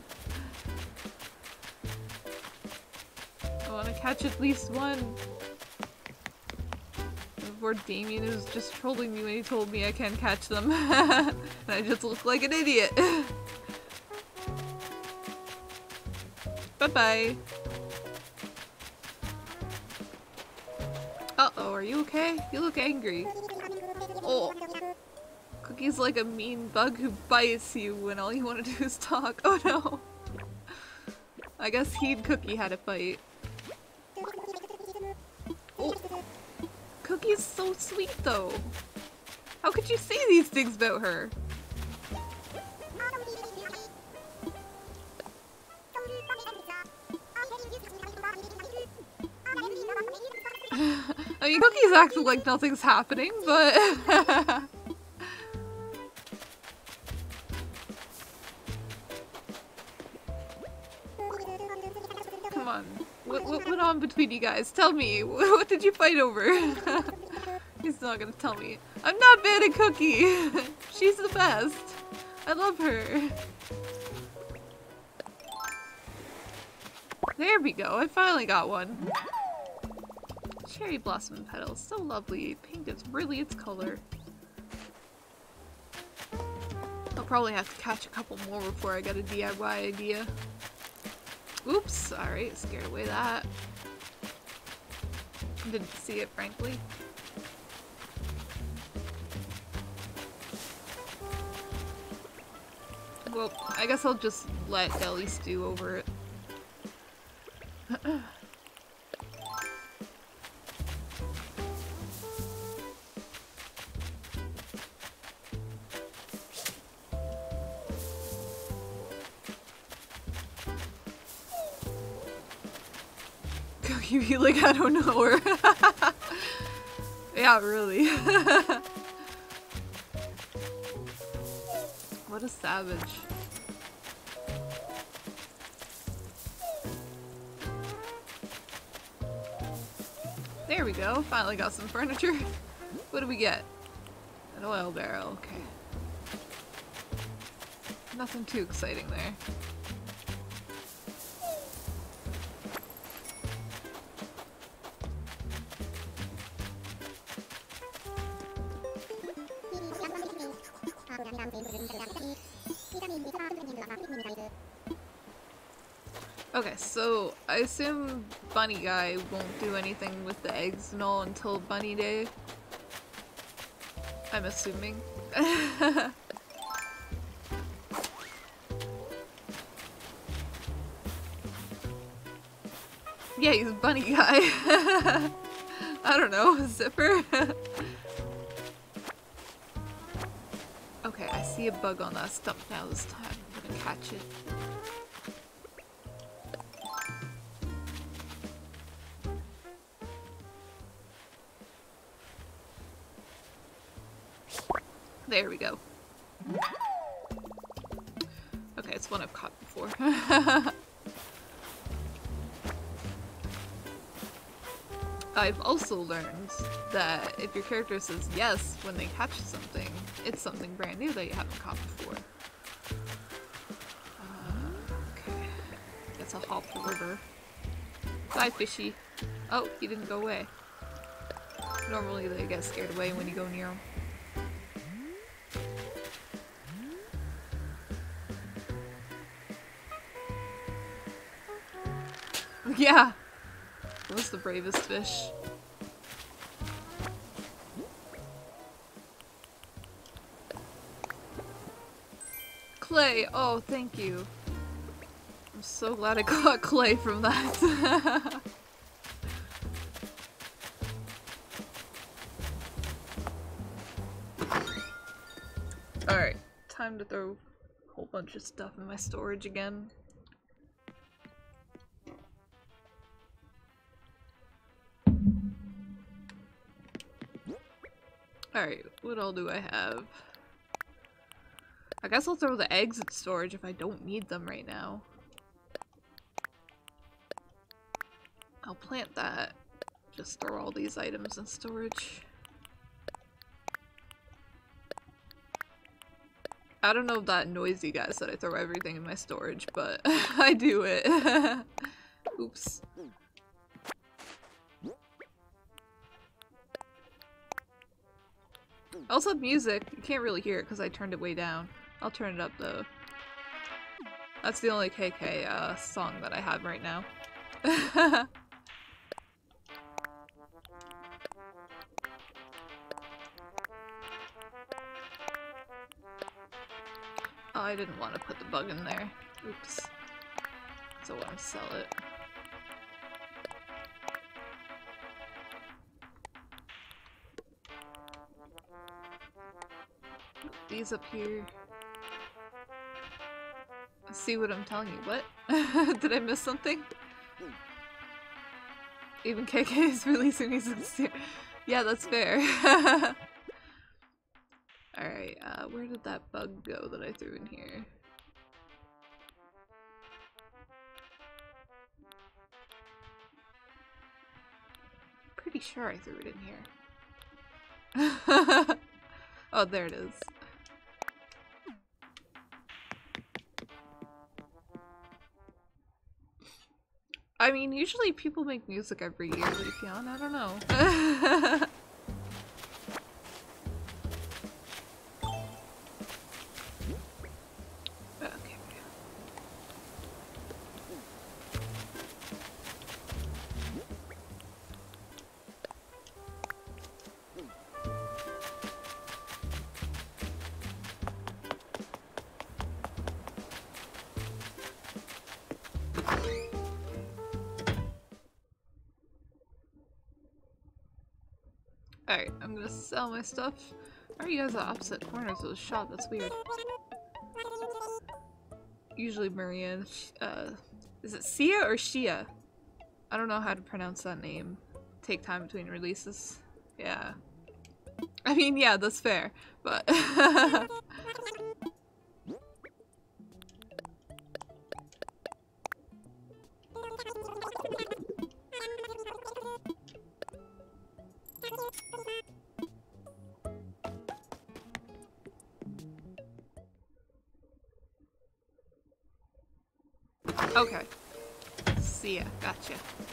want to catch at least one. Before Damien was just trolling me when he told me I can't catch them. And I just look like an idiot. Bye-bye. Uh-oh, are you okay? You look angry. Oh. Cookie's like a mean bug who bites you when all you want to do is talk. Oh no. I guess he and Cookie had a fight. Oh. Cookie's so sweet though. How could you say these things about her? I mean, Cookie's acting like nothing's happening, but... Come on. What went on between you guys? Tell me. What did you fight over? He's not gonna tell me. I'm not bad at Cookie! She's the best. I love her. There we go. I finally got one. Cherry blossom petals. So lovely. Pink is really its color. I'll probably have to catch a couple more before I get a DIY idea. Oops. Alright. Scared away that. Didn't see it, frankly. Well, I guess I'll just let Deli stew over it. You be like, I don't know her. Yeah, really. What a savage. There we go. Finally got some furniture. What do we get? An oil barrel. Okay. Nothing too exciting there. Okay, so I assume Bunny Guy won't do anything with the eggs and all until Bunny Day. I'm assuming. Yeah, he's Bunny Guy. I don't know, Zipper? Okay, I see a bug on that stump now this time. I'm gonna catch it. There we go. Okay, it's one I've caught before. I've also learned that if your character says yes when they catch something, it's something brand new that you haven't caught before. Okay. Guess I'll hop the river. Bye, fishy. Oh, he didn't go away. Normally they get scared away when you go near them. Yeah! That was the bravest fish. Clay! Oh, thank you. I'm so glad I got clay from that. Alright, time to throw a whole bunch of stuff in my storage again. Alright, what all do I have? I guess I'll throw the eggs in storage if I don't need them right now. I'll plant that. Just throw all these items in storage. I don't know if that annoys you guys that I throw everything in my storage, but I do it. Oops. I also have music. You can't really hear it because I turned it way down. I'll turn it up though. That's the only KK song that I have right now. Oh, I didn't want to put the bug in there. Oops. So I want to sell it. These up here. See what I'm telling you. What? Did I miss something? Even KK is releasing music soon. Yeah, that's fair. Alright, where did that bug go that I threw in here? Pretty sure I threw it in here. Oh, there it is. I mean, usually people make music every year, Leafeon. I don't know. Okay. Alright, I'm gonna sell my stuff. Why are you guys at opposite corners of the shop? That's weird. Usually Maria and is it Sia or Shia? I don't know how to pronounce that name. Take time between releases. Yeah. I mean, yeah, that's fair, but okay. See ya. Gotcha.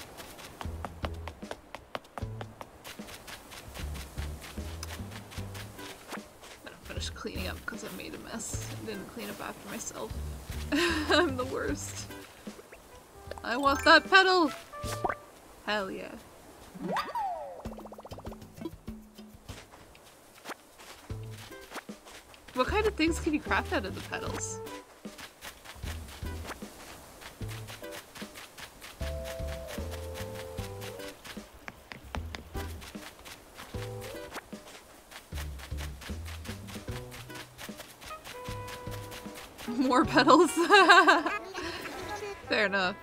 I'm gonna finish cleaning up because I made a mess. I didn't clean up after myself. I'm the worst. I want that pedal! Hell yeah. What kind of things can you craft out of the pedals? More pedals. Fair enough.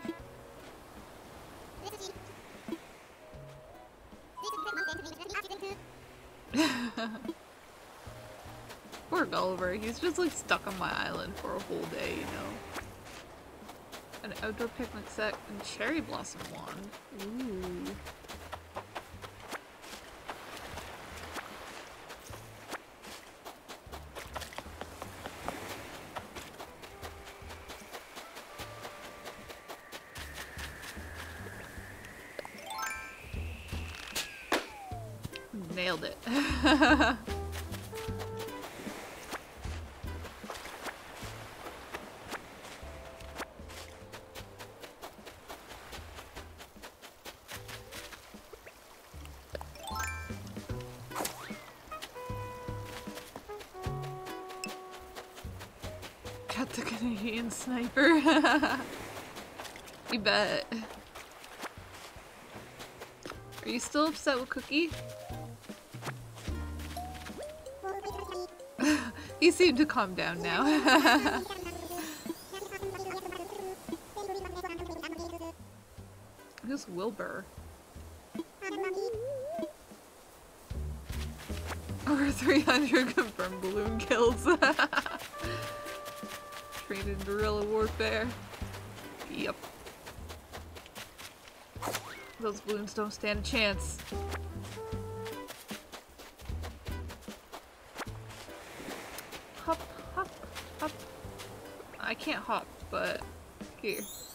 Poor Gulliver, he's just like stuck on my island for a whole day, you know. An outdoor picnic set and cherry blossom wand. Ooh. Nailed it. Got the Canadian sniper. You bet. Are you still upset with Cookie? He seemed to calm down now. Who's Wilbur? Over 300 confirmed balloon kills. Trained in guerrilla warfare. Yep. Those balloons don't stand a chance. Hop, hop, hop. I can't hop, but here.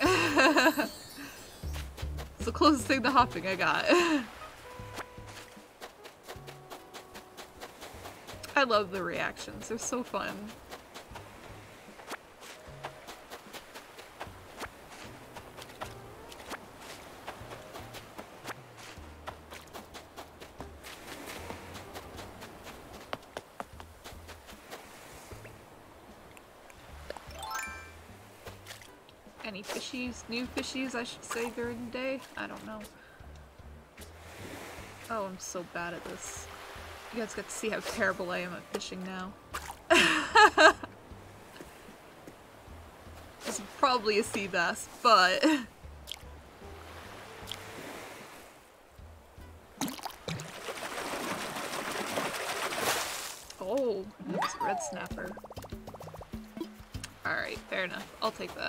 It's the closest thing to hopping I got. I love the reactions, they're so fun. Any fishies? New fishies, I should say, during the day? I don't know. Oh, I'm so bad at this. You guys get to see how terrible I am at fishing now. This is probably a sea bass, but... There's a red snapper. Alright, fair enough. I'll take that.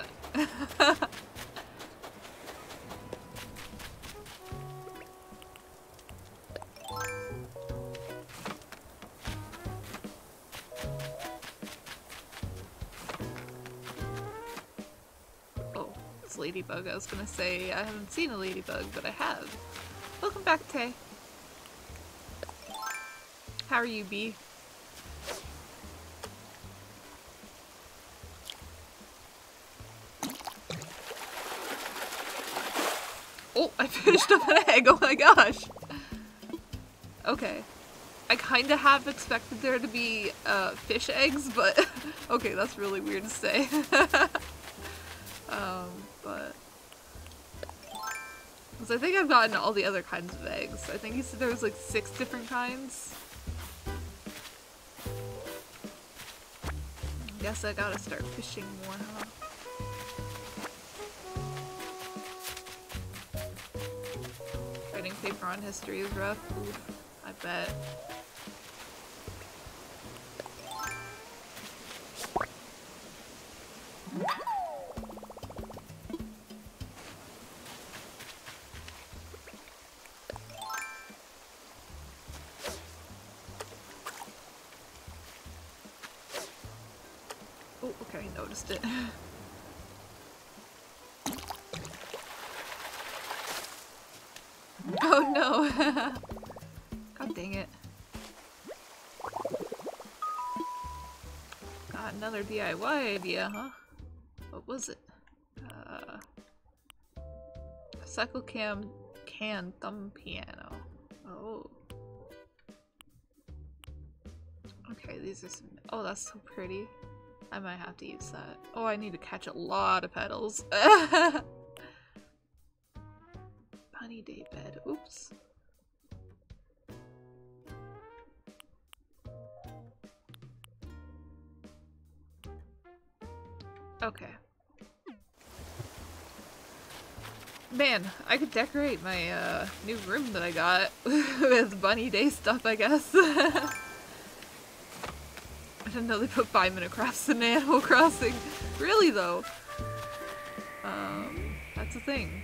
Oh, it's ladybug. I was gonna say I haven't seen a ladybug, but I have. Welcome back, Tay. How are you, Bee? Oh, I finished up an egg! Oh my gosh! Okay. I kinda have expected there to be fish eggs, but okay, that's really weird to say. But... Because I think I've gotten all the other kinds of eggs. I think he said there was like 6 different kinds. Guess I gotta start fishing more, huh? Writing paper on history is rough. Oof, I bet. Oh, okay, I noticed it. Oh no! God dang it. Got another DIY idea, huh? What was it? Cycle can thumb piano. Oh. Okay, these are some. Oh, that's so pretty. I might have to use that. Oh, I need to catch a lot of petals. Bunny day bed. Oops. Okay. Man, I could decorate my new room that I got with bunny day stuff, I guess. I didn't know they put 5-minute crafts in Animal Crossing. Really though. That's a thing.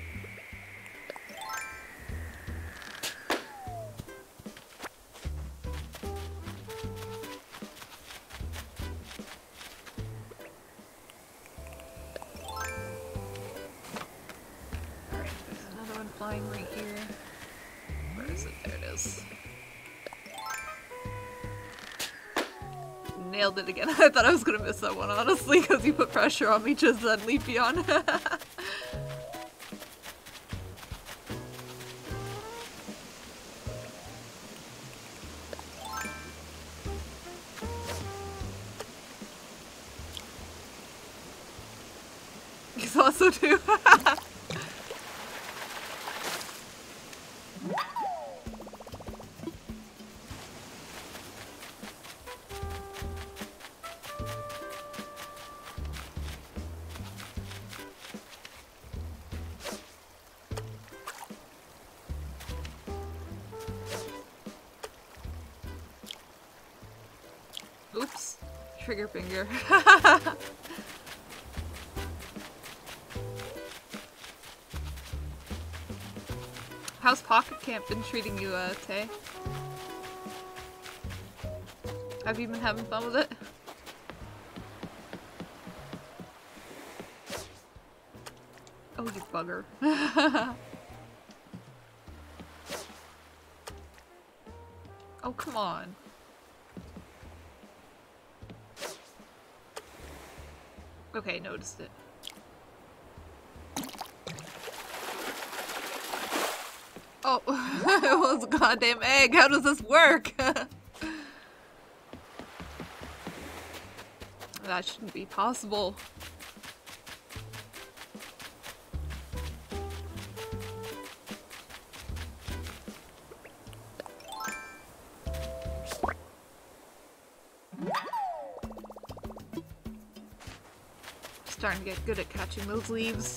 Alright, there's another one flying right here. Where is it? There it is. Nailed it again. I thought I was gonna miss that one, honestly, because you put pressure on me just then, Leafeon. You thought so too? Oops. Trigger finger. How's Pocket Camp been treating you, Tay? Have you been having fun with it? Oh, you bugger. Oh, come on. Okay, noticed it. Oh, it was a goddamn egg. How does this work? That shouldn't be possible. Starting to get good at catching those leaves.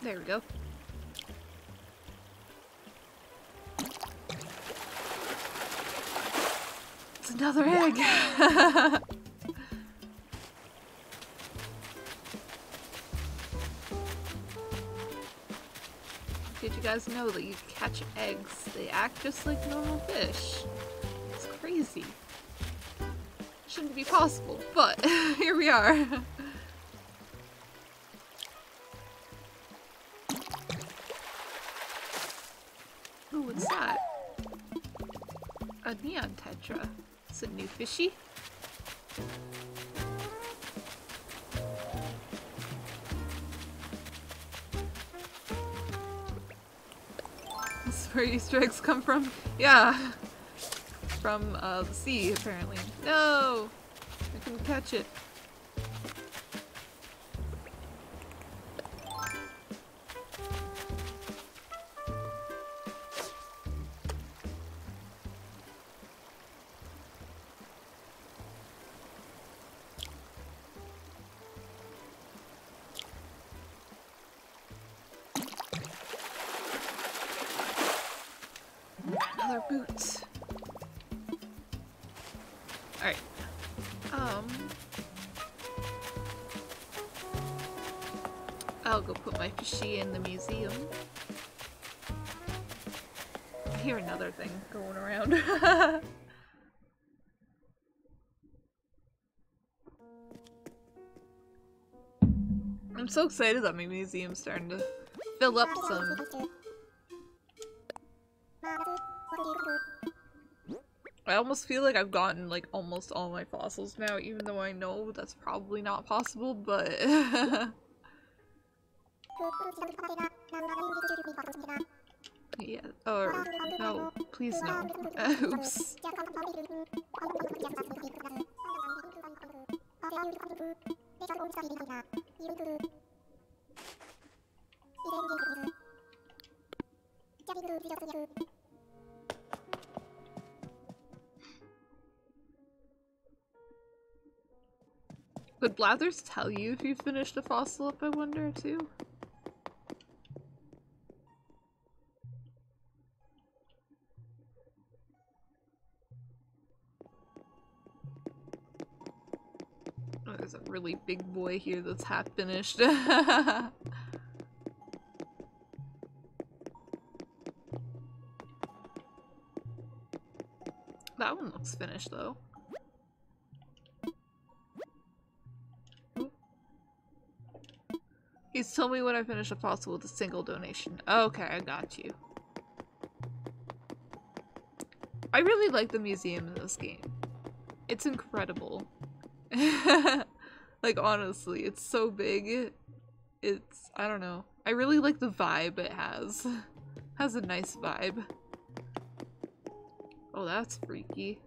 There we go. It's another egg! Did you guys know that you catch eggs? They act just like normal fish. It's crazy. Shouldn't be possible, but here we are. Ooh, what's that? A neon tetra. It's a new fishy. This is where Easter eggs come from? Yeah. From the sea, apparently. No! I couldn't catch it. Another boot. Alright. I'll go put my fishy in the museum. I hear another thing going around. I'm so excited that my museum's starting to fill up some. I almost feel like I've gotten like almost all my fossils now, even though I know that's probably not possible, but yeah, or no, please no. Oops. Would Blathers tell you if you finished a fossil up, I wonder, too? Oh, there's a really big boy here that's half finished. That one looks finished, though. He's told me when I finish a fossil with a single donation. Okay, I got you. I really like the museum in this game. It's incredible. Like, honestly, it's so big. It's, I don't know. I really like the vibe it has. Has a nice vibe. Oh, that's freaky.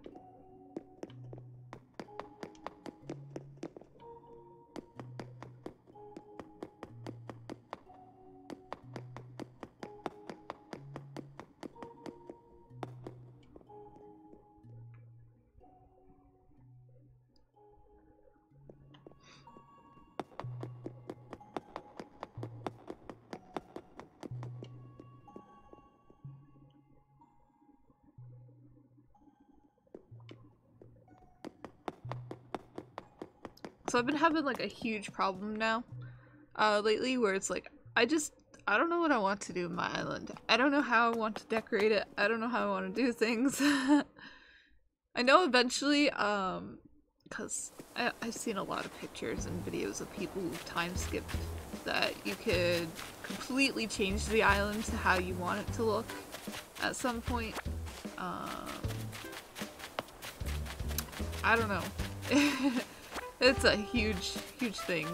So I've been having like a huge problem now lately where it's like I don't know what I want to do in my island. I don't know how I want to decorate it. I don't know how I want to do things. I know eventually because I've seen a lot of pictures and videos of people who've time skipped that you could completely change the island to how you want it to look at some point. I don't know. It's a huge, huge thing.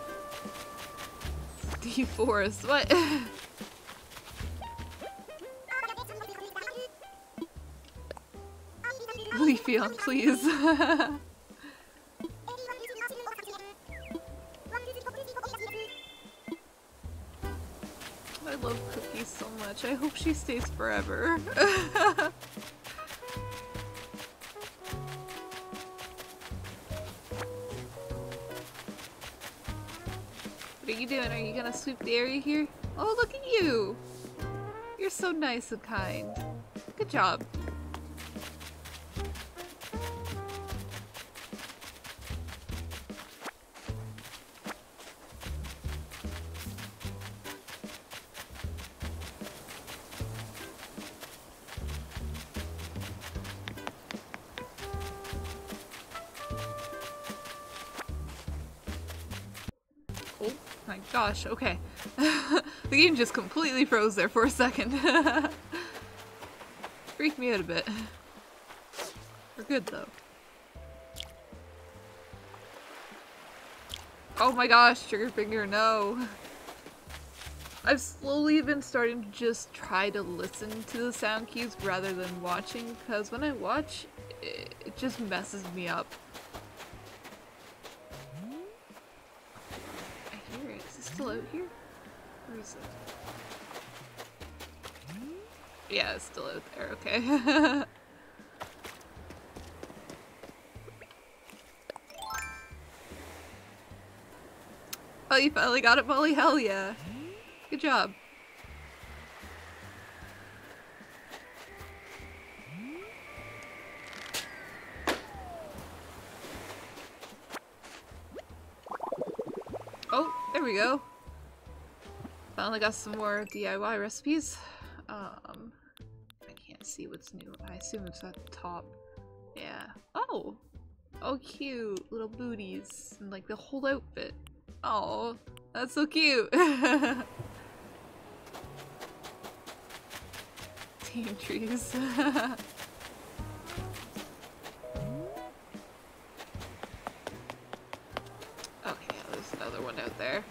Deforest, what? Leafeon, please. I love Cookie so much. I hope she stays forever. What are you doing? Are you gonna sweep the area here? Oh, look at you! You're so nice and kind. Good job. Oh my gosh, okay. The game just completely froze there for a second. Freaked me out a bit. We're good though. Oh my gosh, trigger finger, no. I've slowly been starting to just try to listen to the sound cues rather than watching, because when I watch, it just messes me up. I hear it. Is it still out here? Where is it? Yeah, it's still out there, okay. Oh, you finally got it, Molly? Hell yeah. Good job. Oh, there we go. Finally got some more DIY recipes. I can't see what's new. I assume it's at the top. Yeah. Oh! Oh, cute. Little booties. And like the whole outfit. Oh, that's so cute. Team trees. Okay, there's another one out there.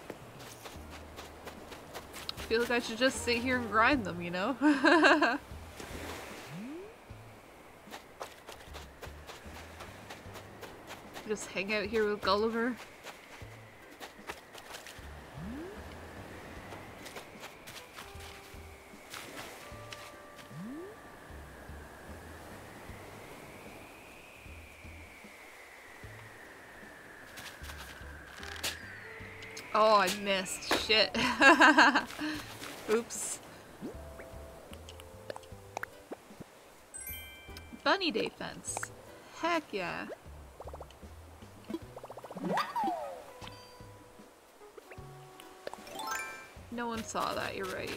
I feel like I should just sit here and grind them, you know? Just hang out here with Gulliver. Oh, I missed. Shit. Oops. Bunny Day fence. Heck yeah. No one saw that, you're right.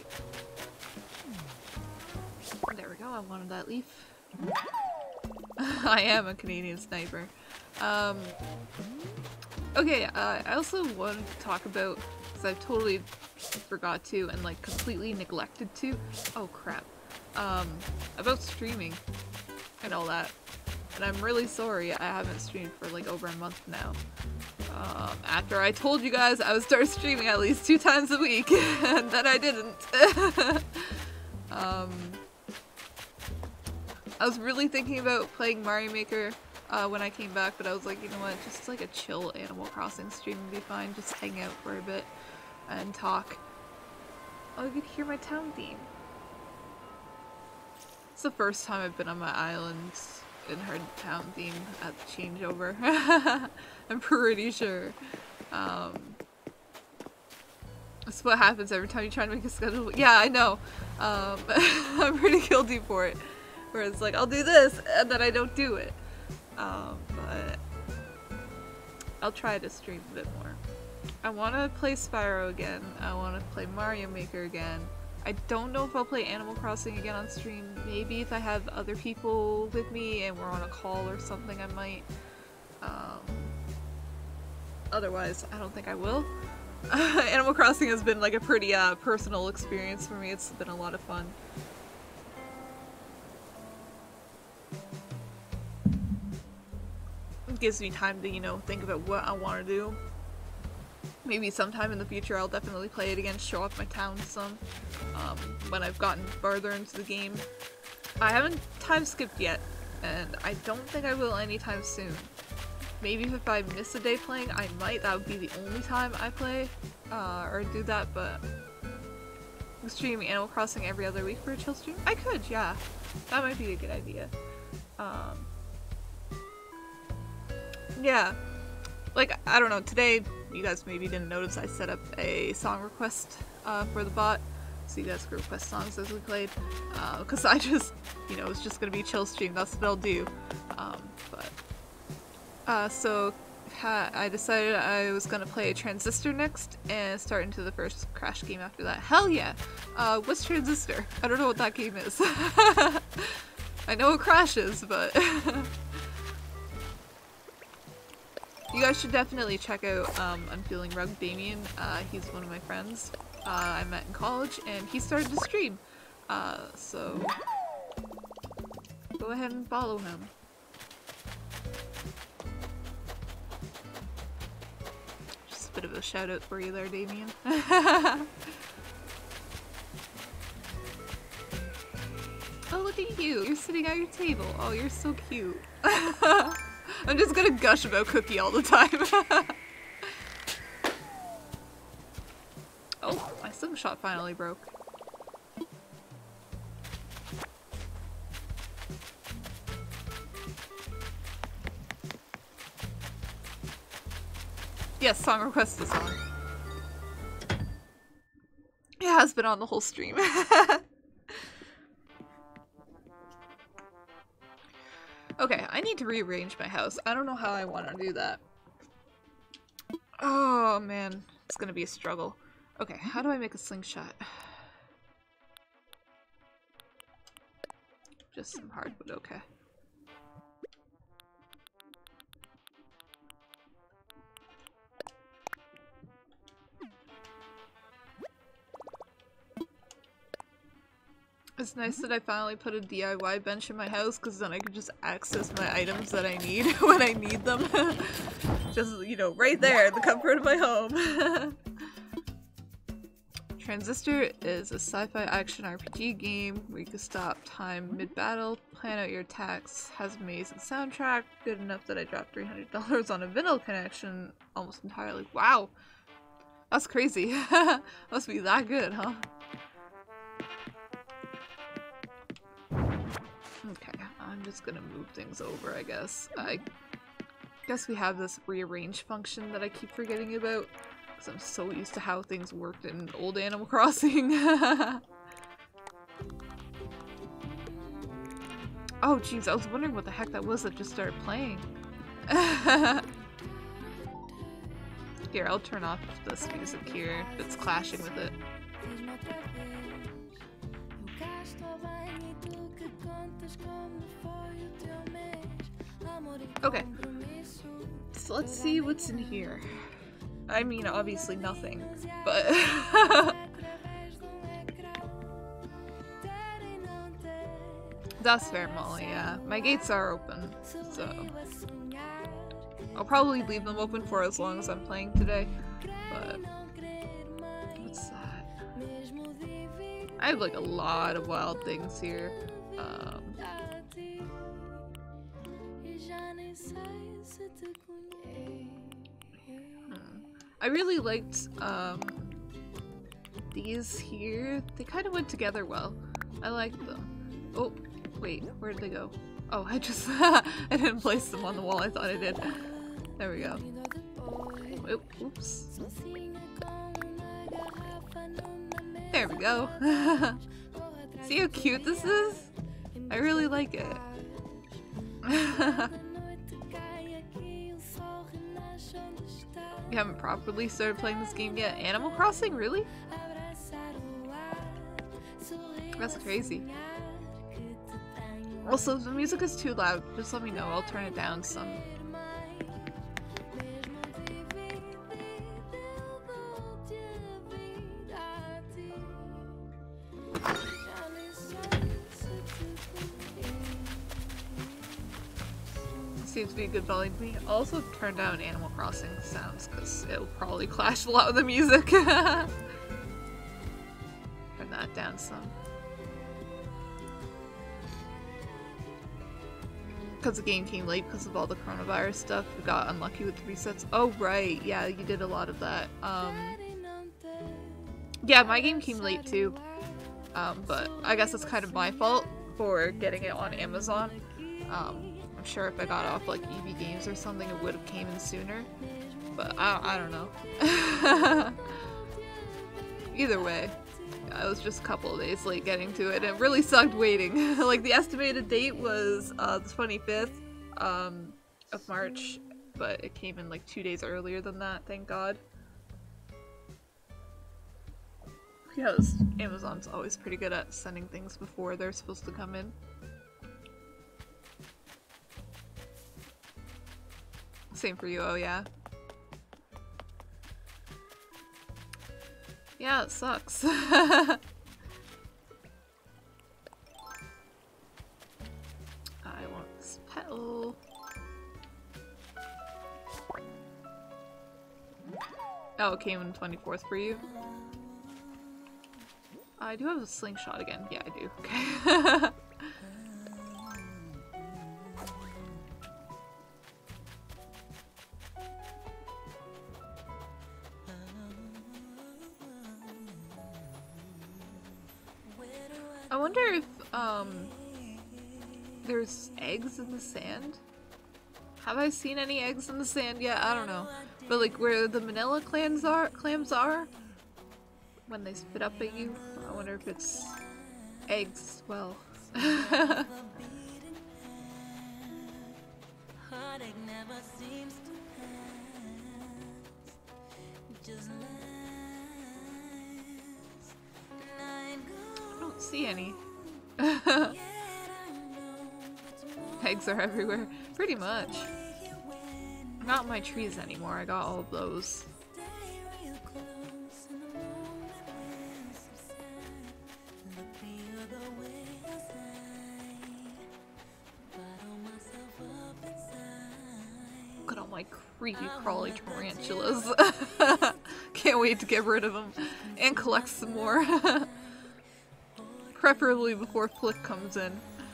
There we go, I wanted that leaf. I am a Canadian sniper. Okay, I also wanted to talk about, because I've totally forgot to and like completely neglected to, oh crap, about streaming and all that. And I'm really sorry I haven't streamed for like over a month now. After I told you guys I would start streaming at least 2 times a week, and then I didn't. I was really thinking about playing Mario Maker when I came back, but I was like, you know what, just like a chill Animal Crossing stream would be fine. Just hang out for a bit and talk. Oh, you could hear my town theme. It's the first time I've been on my island and heard town theme at the changeover. I'm pretty sure. That's what happens every time you try to make a schedule. Yeah, I know. I'm pretty guilty for it. Where it's like, I'll do this, and then I don't do it. But I'll try to stream a bit more. I want to play Spyro again. I want to play Mario Maker again. I don't know if I'll play Animal Crossing again on stream. Maybe if I have other people with me and we're on a call or something, I might. Otherwise, I don't think I will. Animal Crossing has been like a pretty personal experience for me. It's been a lot of fun. It gives me time to, you know, think about what I want to do. Maybe sometime in the future I'll definitely play it again, show off my town some, when I've gotten farther into the game. I haven't time skipped yet, and I don't think I will anytime soon. Maybe if I miss a day playing, I might. That would be the only time I play, or do that, but stream Animal Crossing every other week for a chill stream? I could, yeah. That might be a good idea. Yeah. Like, I don't know, today, you guys maybe didn't notice I set up a song request for the bot, so you guys could request songs as we played. Because I just, you know, it's just gonna be chill stream. That's what I'll do. So I decided I was gonna play Transistor next and start into the first Crash game after that. Hell yeah! What's Transistor? I don't know what that game is. I know what Crash is, but you guys should definitely check out Unfeeling Rug Damien. He's one of my friends I met in college, and he started to stream. So go ahead and follow him. Just a bit of a shout out for you there, Damien. Oh, look at you! You're sitting at your table. Oh, you're so cute. I'm just gonna gush about Cookie all the time. Oh, my slingshot finally broke. Yes, song request is on. It has been on the whole stream. Okay, I need to rearrange my house. I don't know how I want to do that. Oh man, it's gonna be a struggle. Okay, how do I make a slingshot? Just some hardwood, okay. It's nice that I finally put a DIY bench in my house, because then I can just access my items that I need when I need them. Just, you know, right there in the comfort of my home. Transistor is a sci-fi action RPG game where you can stop time mid-battle, plan out your attacks, has an amazing soundtrack, good enough that I dropped $300 on a vinyl connection almost entirely. Wow! That's crazy. Must be that good, huh? Okay, I'm just gonna move things over, I guess. I guess we have this rearrange function that I keep forgetting about, because I'm so used to how things worked in old Animal Crossing. Oh jeez, I was wondering what the heck that was that just started playing. Here, I'll turn off this music here if it's clashing with it. Okay, so let's see what's in here. I mean, obviously nothing, but that's fair, Molly, yeah. My gates are open, so I'll probably leave them open for as long as I'm playing today, but what's that? I have like a lot of wild things here. I really liked these here. They kind of went together well. I liked them. Oh, wait, where did they go? Oh, I just I didn't place them on the wall. I thought I did. There we go. Oh, oops. There we go. See how cute this is? I really like it. You haven't properly started playing this game yet? Animal Crossing? Really? That's crazy. Also, if the music is too loud, just let me know. I'll turn it down some. Seems to be a good volume to me. I'll also turn down Animal Crossing sounds because it'll probably clash a lot with the music. Turn that down some. Because the game came late because of all the coronavirus stuff, we got unlucky with the resets. Oh right, yeah, you did a lot of that. Yeah, my game came late too. But I guess it's kind of my fault for getting it on Amazon. I'm sure if I got off like EB Games or something, it would have came in sooner. But I don't know. Either way, I was just a couple of days late getting to it, and it really sucked waiting. Like, the estimated date was the 25th of March, but it came in like 2 days earlier than that, thank God. Because Amazon's always pretty good at sending things before they're supposed to come in. Same for you, oh yeah. Yeah, it sucks. I want this petal. Oh, it came in 24th for you. I do have a slingshot again. Yeah, I do. Okay. I wonder if, there's eggs in the sand? Have I seen any eggs in the sand yet? I don't know. But like where the manila clams are, when they spit up at you, I wonder if it's eggs as well. I don't see any. Eggs are everywhere. Pretty much. Not my trees anymore, I got all of those. Look at all my creepy crawly tarantulas. Can't wait to get rid of them and collect some more. Preferably before Flick comes in.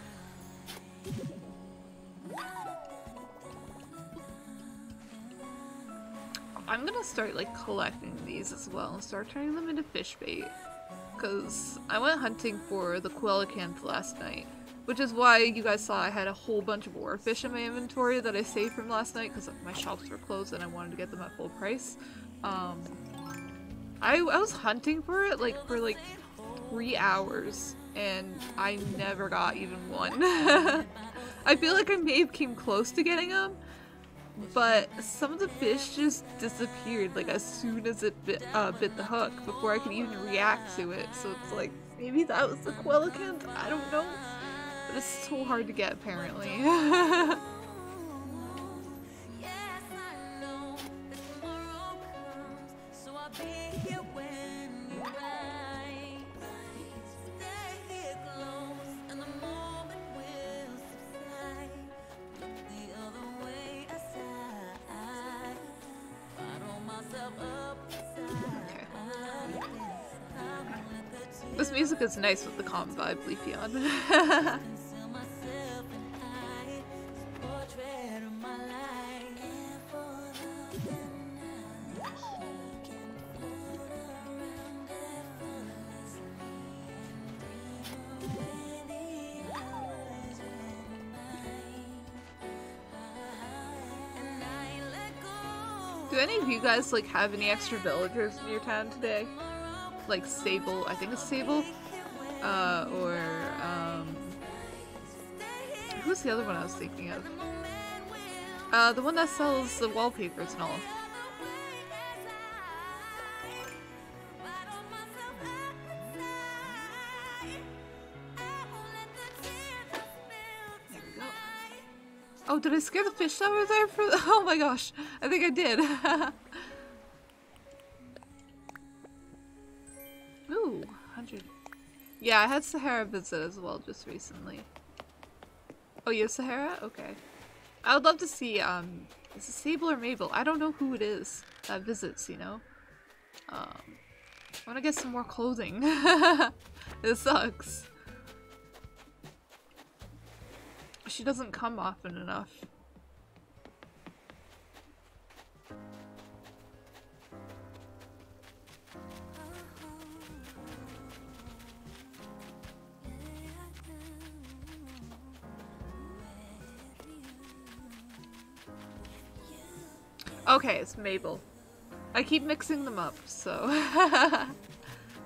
I'm gonna start like collecting these as well and start turning them into fish bait. Because I went hunting for the coelacanth last night. Which is why you guys saw I had a whole bunch of oarfish in my inventory that I saved from last night because my shops were closed and I wanted to get them at full price. I was hunting for it for 3 hours and I never got even one. I feel like I may have came close to getting them, but some of the fish just disappeared like as soon as it bit the hook before I could even react to it. So it's like, maybe that was the coelacanth? I don't know. But it's so hard to get apparently. This music is nice with the calm vibe, Leafeon. Do any of you guys have any extra villagers in your town today? Like Sable, I think it's Sable, or who's the other one I was thinking of? The one that sells the wallpapers and all. There we go. Oh, did I scare the fish that were there for? Oh my gosh, I think I did. Ooh, 100. Yeah, I had Sahara visit as well just recently. Oh, you have Sahara? Okay. I would love to see, is it Sable or Mabel? I don't know who it is that visits, you know? I want to get some more clothing. It sucks. She doesn't come often enough. Okay, it's Mabel. I keep mixing them up, so...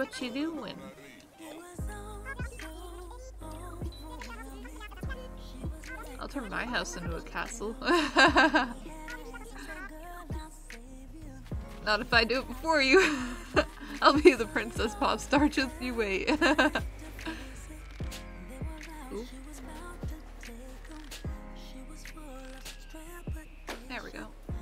What you doing? I'll turn my house into a castle. Not if I do it before you. I'll be the princess pop star, just you wait. Ooh. There we go.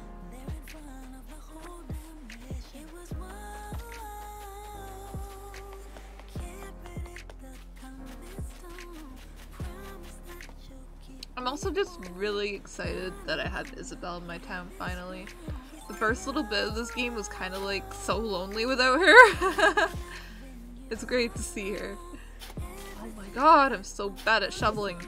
I'm also just really excited that I have Isabelle in my town finally. The first little bit of this game was kind of like so lonely without her. It's great to see her. Oh my god, I'm so bad at shoveling.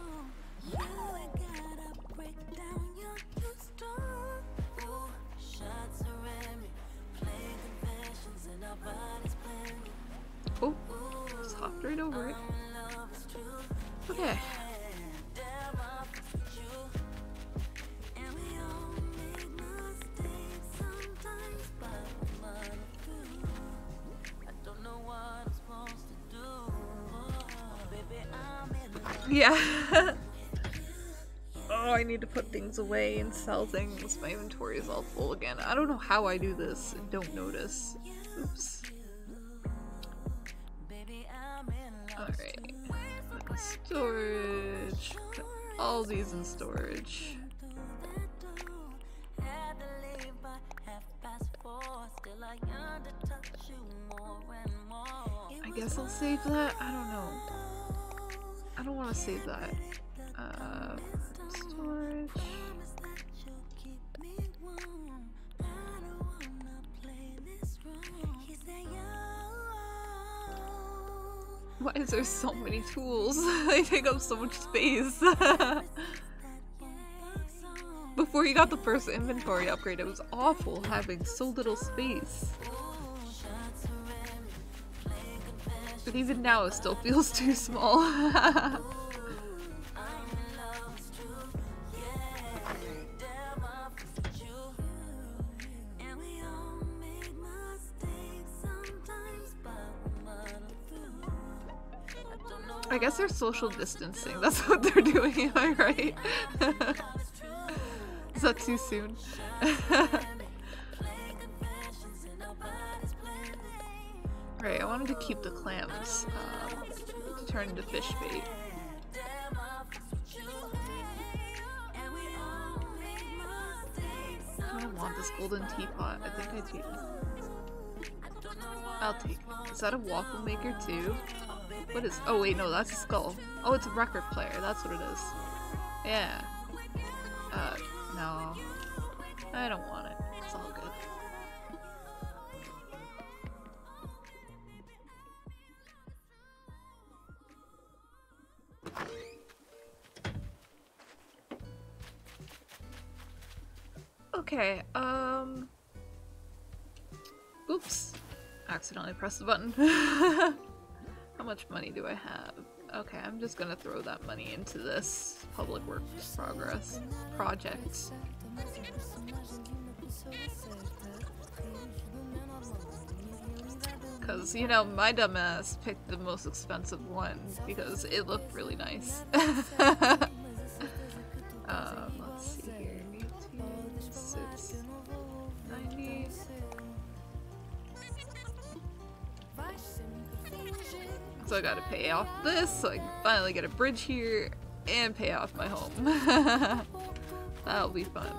Oh, just hopped right over it. Okay. Yeah. Oh, I need to put things away and sell things. My inventory is all full again. I don't know how I do this and don't notice. Oops. Alright. Storage. Put all these in storage. I guess I'll save that? I don't know. I don't want to save that. Storage. Why is there so many tools? They take up so much space. Before you got the first inventory upgrade, it was awful having so little space. But even now it still feels too small. I guess they're social distancing. That's what they're doing, am I right? Is that too soon? Right, I wanted to keep the clams to turn into fish bait. I don't want this golden teapot. I think I do. I'll take it. Is that a waffle maker too? What is- oh wait, no, that's a skull. Oh, it's a record player, that's what it is. Yeah. No. I don't want it. It's all good. Okay, oops. Accidentally pressed the button. How much money do I have? Okay, I'm just gonna throw that money into this public works project. Because, you know, my dumbass picked the most expensive one because it looked really nice. Let's see here. 18,690. So I gotta pay off this so I can finally get a bridge here and pay off my home. That'll be fun.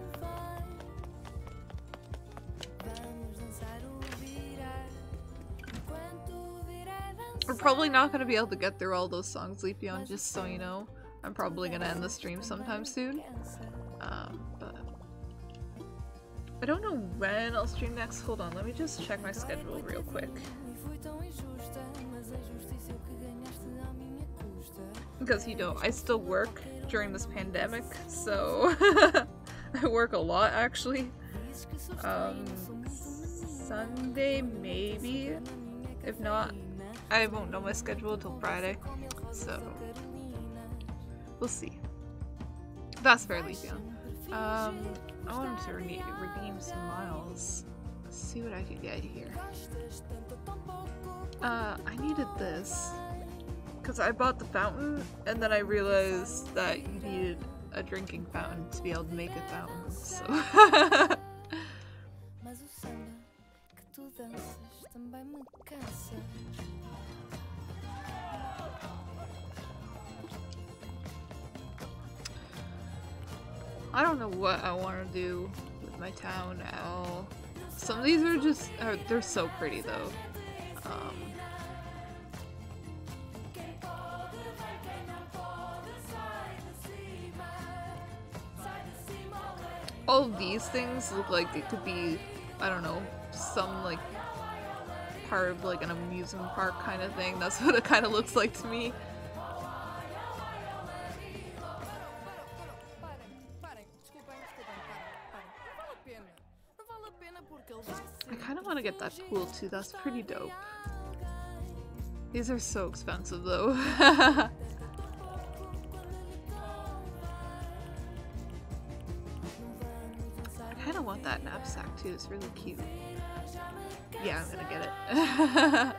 We're probably not gonna be able to get through all those songs, Leafeon, just so you know. I'm probably gonna end the stream sometime soon. But I don't know when I'll stream next. Hold on, let me just check my schedule real quick. Because, you know, I still work during this pandemic, so I work a lot, actually. Sunday, maybe? If not, I won't know my schedule until Friday, so we'll see. That's fair, Leafeon. I wanted to redeem some miles. Let's see what I can get here. I needed this. Because I bought the fountain, and then I realized that you needed a drinking fountain to be able to make a fountain, so... I don't know what I want to do with my town at all. Some of these are just... they're so pretty, though. All of these things look like it could be, I don't know, some like part of like an amusement park kind of thing. That's what it kind of looks like to me. I kind of want to get that pool too. That's pretty dope. These are so expensive though. I kind of want that knapsack too, it's really cute. Yeah, I'm gonna get it.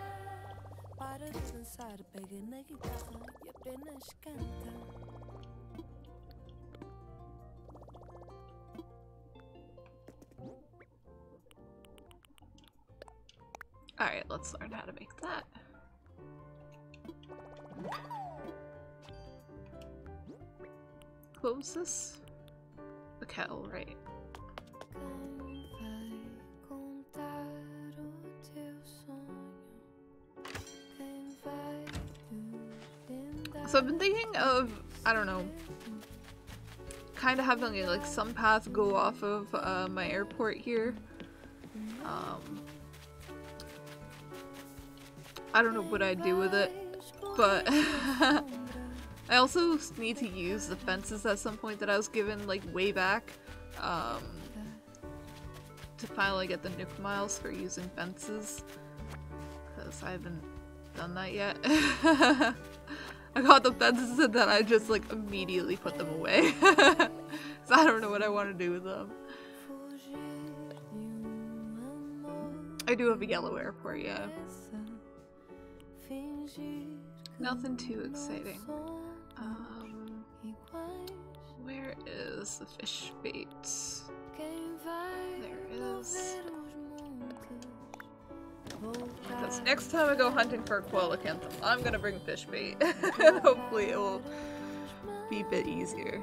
Alright, let's learn how to make that. What was this? The kettle, right. So I've been thinking of, I don't know, kind of having like some path go off of my airport here. I don't know what I'd do with it, but I also need to use the fences at some point that I was given like way back to finally get the Nook miles for using fences, because I haven't done that yet. I got the fences and then I just like immediately put them away. So I don't know what I want to do with them. I do have a yellow airport, yeah. Nothing too exciting. Where is the fish bait? There it is. Because next time I go hunting for a coelacanthum, I'm gonna bring fish bait. Hopefully it will be a bit easier.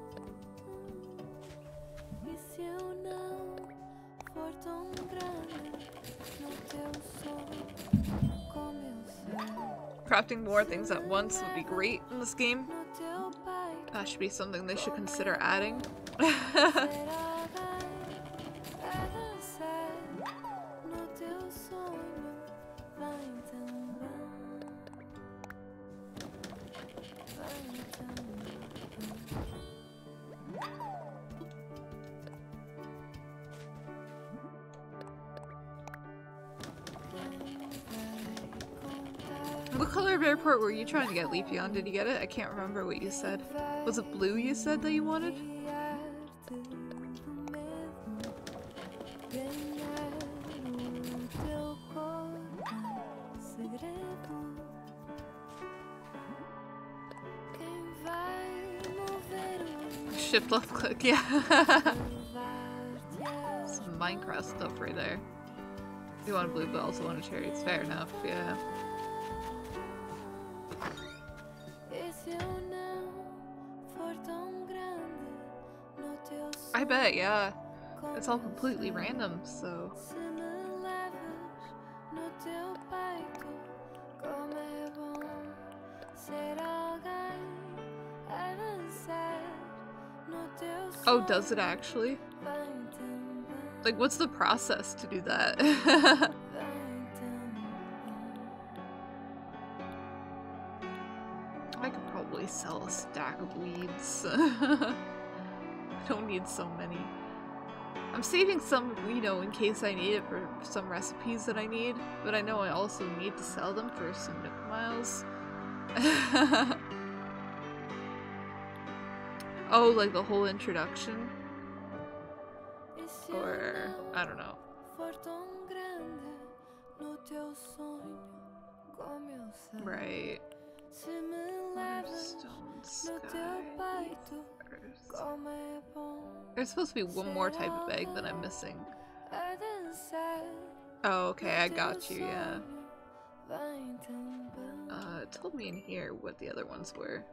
Crafting more things at once would be great in this game. That should be something they should consider adding. What color of airport were you trying to get, Leafeon? Did you get it? I can't remember what you said. Was it blue you said that you wanted? Shift left click, yeah. Some Minecraft stuff right there. You want a blue but also want a cherry, it's fair enough, yeah. I bet, yeah. It's all completely random, so... Oh, does it actually? Like, what's the process to do that? I could probably sell a stack of weeds. I don't need so many. I'm saving some, you know, in case I need it for some recipes that I need, but I know I also need to sell them for some Nook miles. Oh, like the whole introduction? Or, I don't know. Right. Stone sky. There's supposed to be one more type of egg that I'm missing. Oh, okay, I got you, yeah. It told me in here what the other ones were.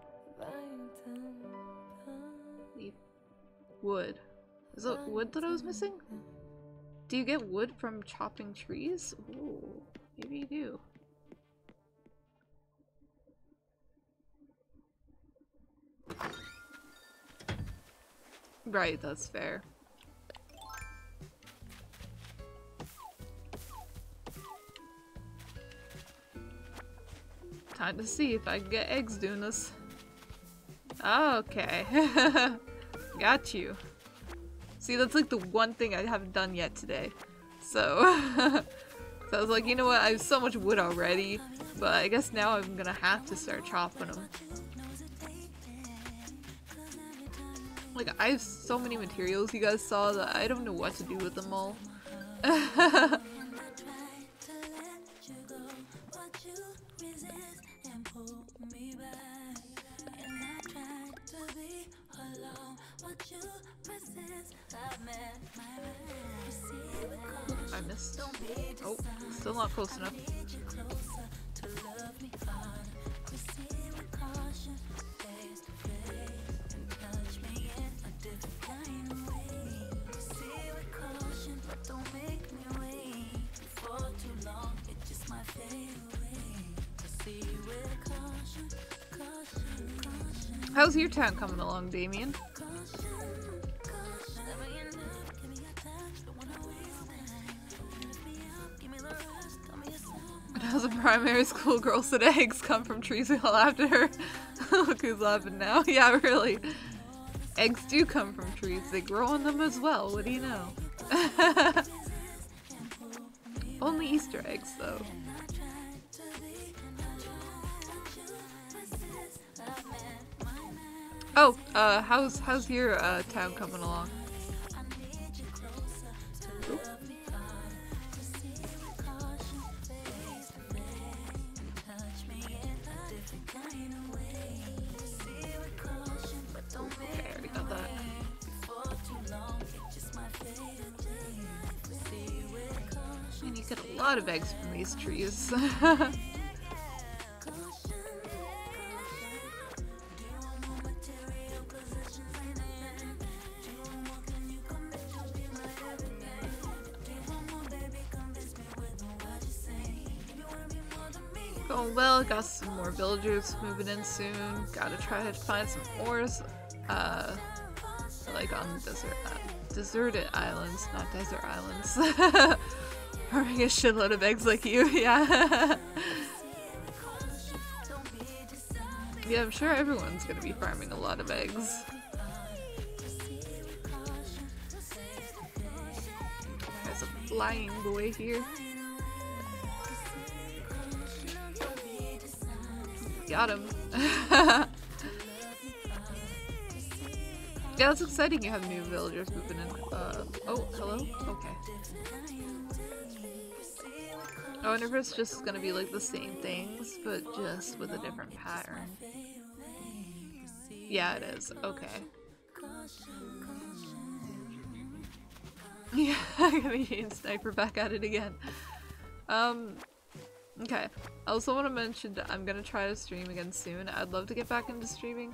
Wood. Is it wood that I was missing? Do you get wood from chopping trees? Ooh, maybe you do. Right, that's fair. Time to see if I can get eggs doing this. Okay. Got you. See, that's like the one thing I haven't done yet today. So, so I was like, you know what, I have so much wood already, but I guess now I'm gonna have to start chopping them. Like, I have so many materials you guys saw that I don't know what to do with them all. I missed. Oh, still not close enough. How's your town coming along, Damien? How's a primary school girl said eggs come from trees we all laughed at her. Look who's laughing now. Yeah, really. Eggs do come from trees. They grow on them as well. What do you know? Only Easter eggs, though. Oh, how's your town coming along? Okay, I already got that. And you get a lot of eggs from these trees. Going well, got some more villagers moving in soon. Gotta try to find some ores, like on deserted islands, not desert islands. Farming a shitload of eggs like you, yeah. Yeah, I'm sure everyone's gonna be farming a lot of eggs. There's a flying boy here. Got him. Yeah, that's exciting you have new villagers moving in. Oh, hello? Okay. I wonder if it's just gonna be like the same things, but just with a different pattern. Yeah, it is. Okay. Yeah, I'm gonna use sniper back at it again. Okay. I also want to mention that I'm gonna try to stream again soon. I'd love to get back into streaming.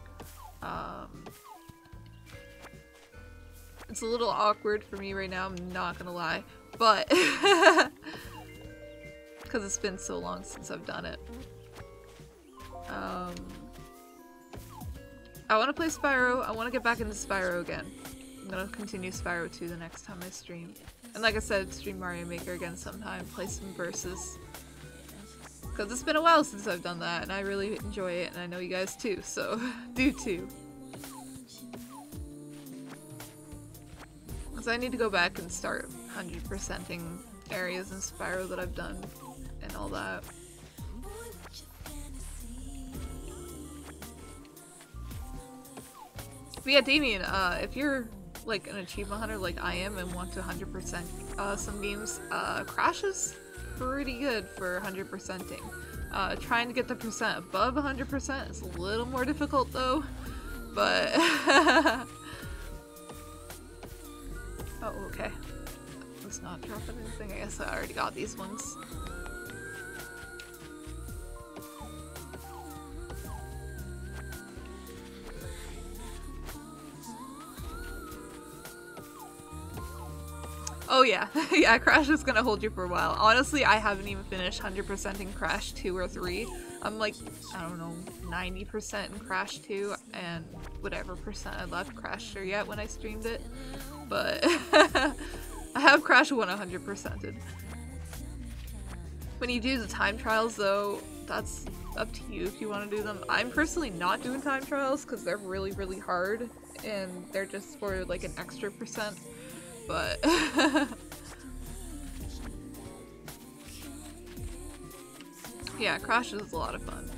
It's a little awkward for me right now, I'm not gonna lie. But because it's been so long since I've done it. I want to play Spyro. I want to get back into Spyro again. I'm gonna continue Spyro 2 the next time I stream. And like I said, stream Mario Maker again sometime, play some versus. Because it's been a while since I've done that, and I really enjoy it, and I know you guys too, so do too. Because I need to go back and start 100%ing areas in Spyro that I've done, and all that. But yeah, Damien, if you're like an achievement hunter like I am and want to 100% some games, Crash is pretty good for 100%ing. Trying to get the percent above 100% is a little more difficult though, but oh, okay. Let's not drop anything. I guess I already got these ones. Oh yeah, yeah, Crash is gonna hold you for a while. Honestly, I haven't even finished 100% in Crash 2 or 3. I'm like, I don't know, 90% in Crash 2 and whatever percent I left Crash 3 yet when I streamed it. But I have Crash 100%ed. When you do the time trials though, that's up to you if you want to do them. I'm personally not doing time trials because they're really, really hard and they're just for like an extra percent. But yeah, Crash is a lot of fun.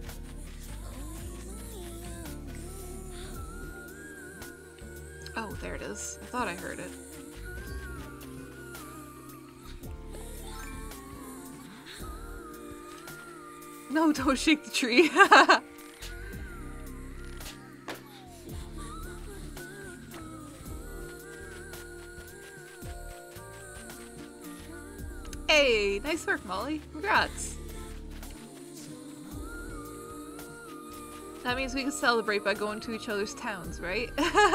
Oh, there it is. I thought I heard it. No, don't shake the tree. Hey, nice work, Molly. Congrats. That means we can celebrate by going to each other's towns, right?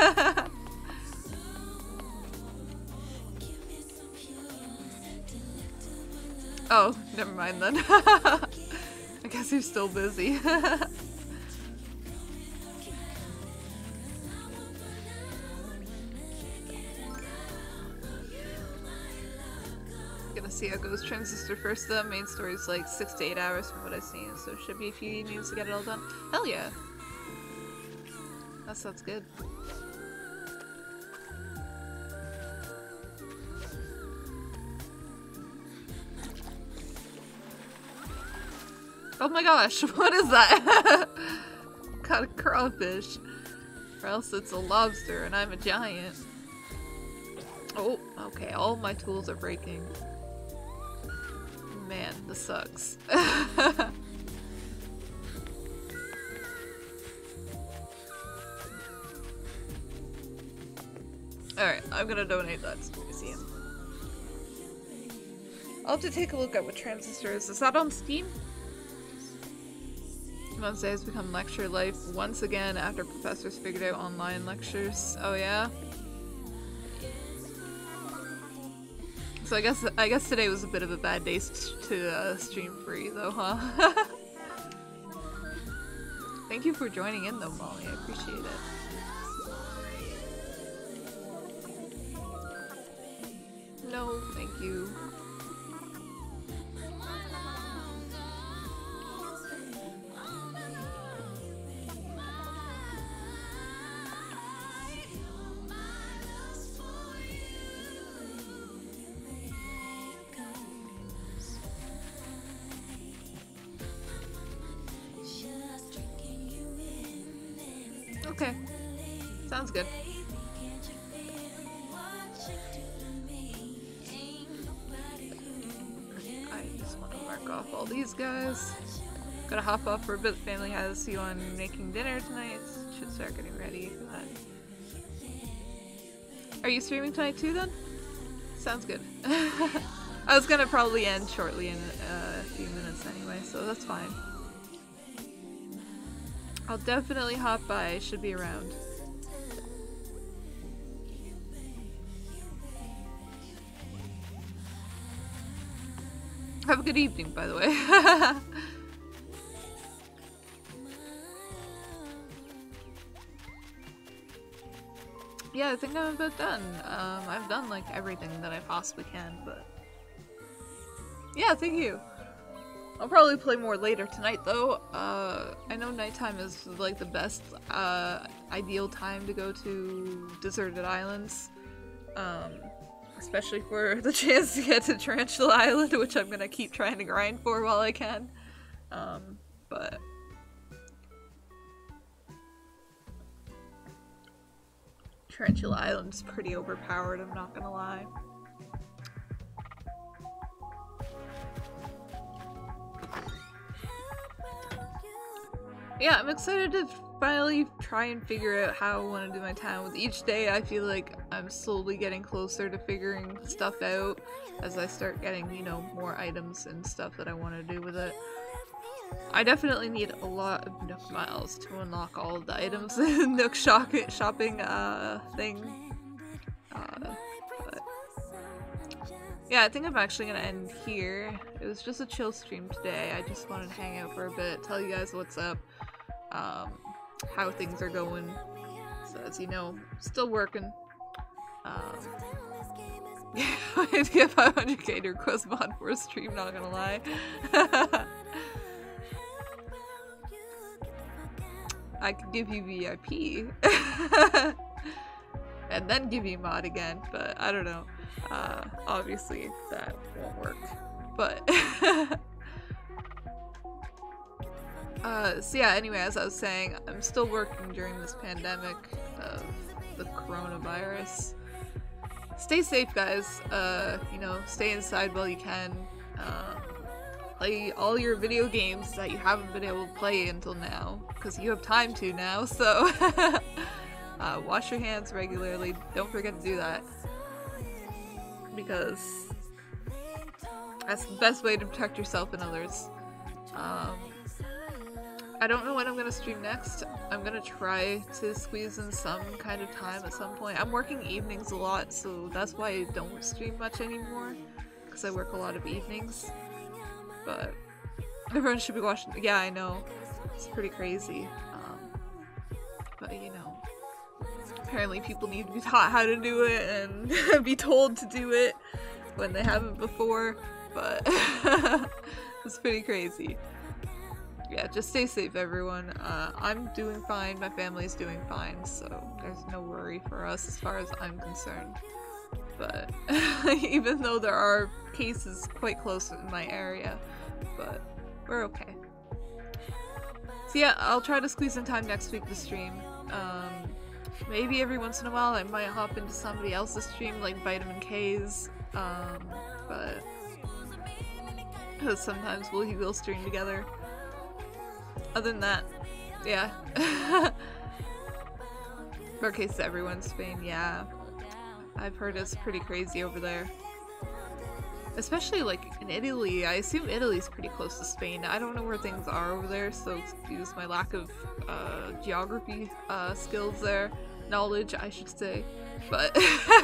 Oh, never mind then. I guess you're still busy. Gonna see how it goes. Transistor first though. Main story is like 6 to 8 hours from what I've seen, so it should be a few evenings to get it all done. Hell yeah! That sounds good. Oh my gosh, what is that? Got a crawfish. Or else it's a lobster and I'm a giant. Oh, okay, all my tools are breaking. Man, this sucks. Alright, I'm gonna donate that to the museum. I'll have to take a look at what Transistor is. Is that on Steam? Wednesday has become lecture life once again after professors figured out online lectures. Oh yeah? So I guess today was a bit of a bad day to stream free though, huh? Thank you for joining in though, Molly. I appreciate it. No, thank you. Okay. Sounds good. I just want to mark off all these guys. Gotta hop off for a bit. Family has you on making dinner tonight. Should start getting ready for that. Are you streaming tonight too then? Sounds good. I was gonna probably end shortly in a few minutes anyway, so that's fine. I'll definitely hop by. I should be around. Have a good evening, by the way. Yeah, I think I'm about done. I've done like everything that I possibly can, but yeah, thank you. I'll probably play more later tonight though. I know nighttime is like the best ideal time to go to deserted islands. Especially for the chance to get to Tarantula Island, which I'm gonna keep trying to grind for while I can. But Tarantula Island's pretty overpowered, I'm not gonna lie. yeah, I'm excited to finally try and figure out how I want to do my town. With each day, I feel like I'm slowly getting closer to figuring stuff out as I start getting, you know, more items and stuff that I want to do with it. I definitely need a lot of Nook miles to unlock all of the items in Nook shopping thing. But yeah, I think I'm actually gonna end here. It was just a chill stream today. I just wanted to hang out for a bit, tell you guys what's up, how things are going. So as you know, still working. Yeah, I had to get 500k to request mod for a stream, not gonna lie. I could give you VIP and then give you mod again, but I don't know. Obviously that won't work. But so yeah, anyway, as I was saying, I'm still working during this pandemic of the coronavirus. Stay safe, guys. You know, stay inside while you can. Play all your video games that you haven't been able to play until now, because you have time to now, so wash your hands regularly. Don't forget to do that, because that's the best way to protect yourself and others. I don't know when I'm gonna stream next. I'm gonna try to squeeze in some kind of time at some point. I'm working evenings a lot, so that's why I don't stream much anymore, because I work a lot of evenings. But everyone should be watching. Yeah, I know. It's pretty crazy. But you know, apparently people need to be taught how to do it and be told to do it when they haven't before. But it's pretty crazy. Yeah, just stay safe, everyone. I'm doing fine. My family's doing fine, so there's no worry for us as far as I'm concerned. But even though there are cases quite close in my area, but we're okay. So yeah, I'll try to squeeze in time next week to stream. Maybe every once in a while I might hop into somebody else's stream, like Vitamin K's, but sometimes we'll stream together. Other than that, yeah. For case everyone's Spain, yeah. I've heard it's pretty crazy over there. Especially like in Italy. I assume Italy's pretty close to Spain. I don't know where things are over there, so excuse my lack of geography skills there. Knowledge, I should say. But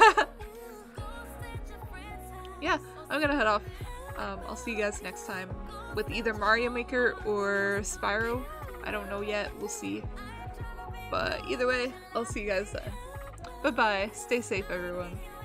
yeah, I'm gonna head off. I'll see you guys next time with either Mario Maker or Spyro. I don't know yet, we'll see. But either way, I'll see you guys then. Bye bye, stay safe everyone.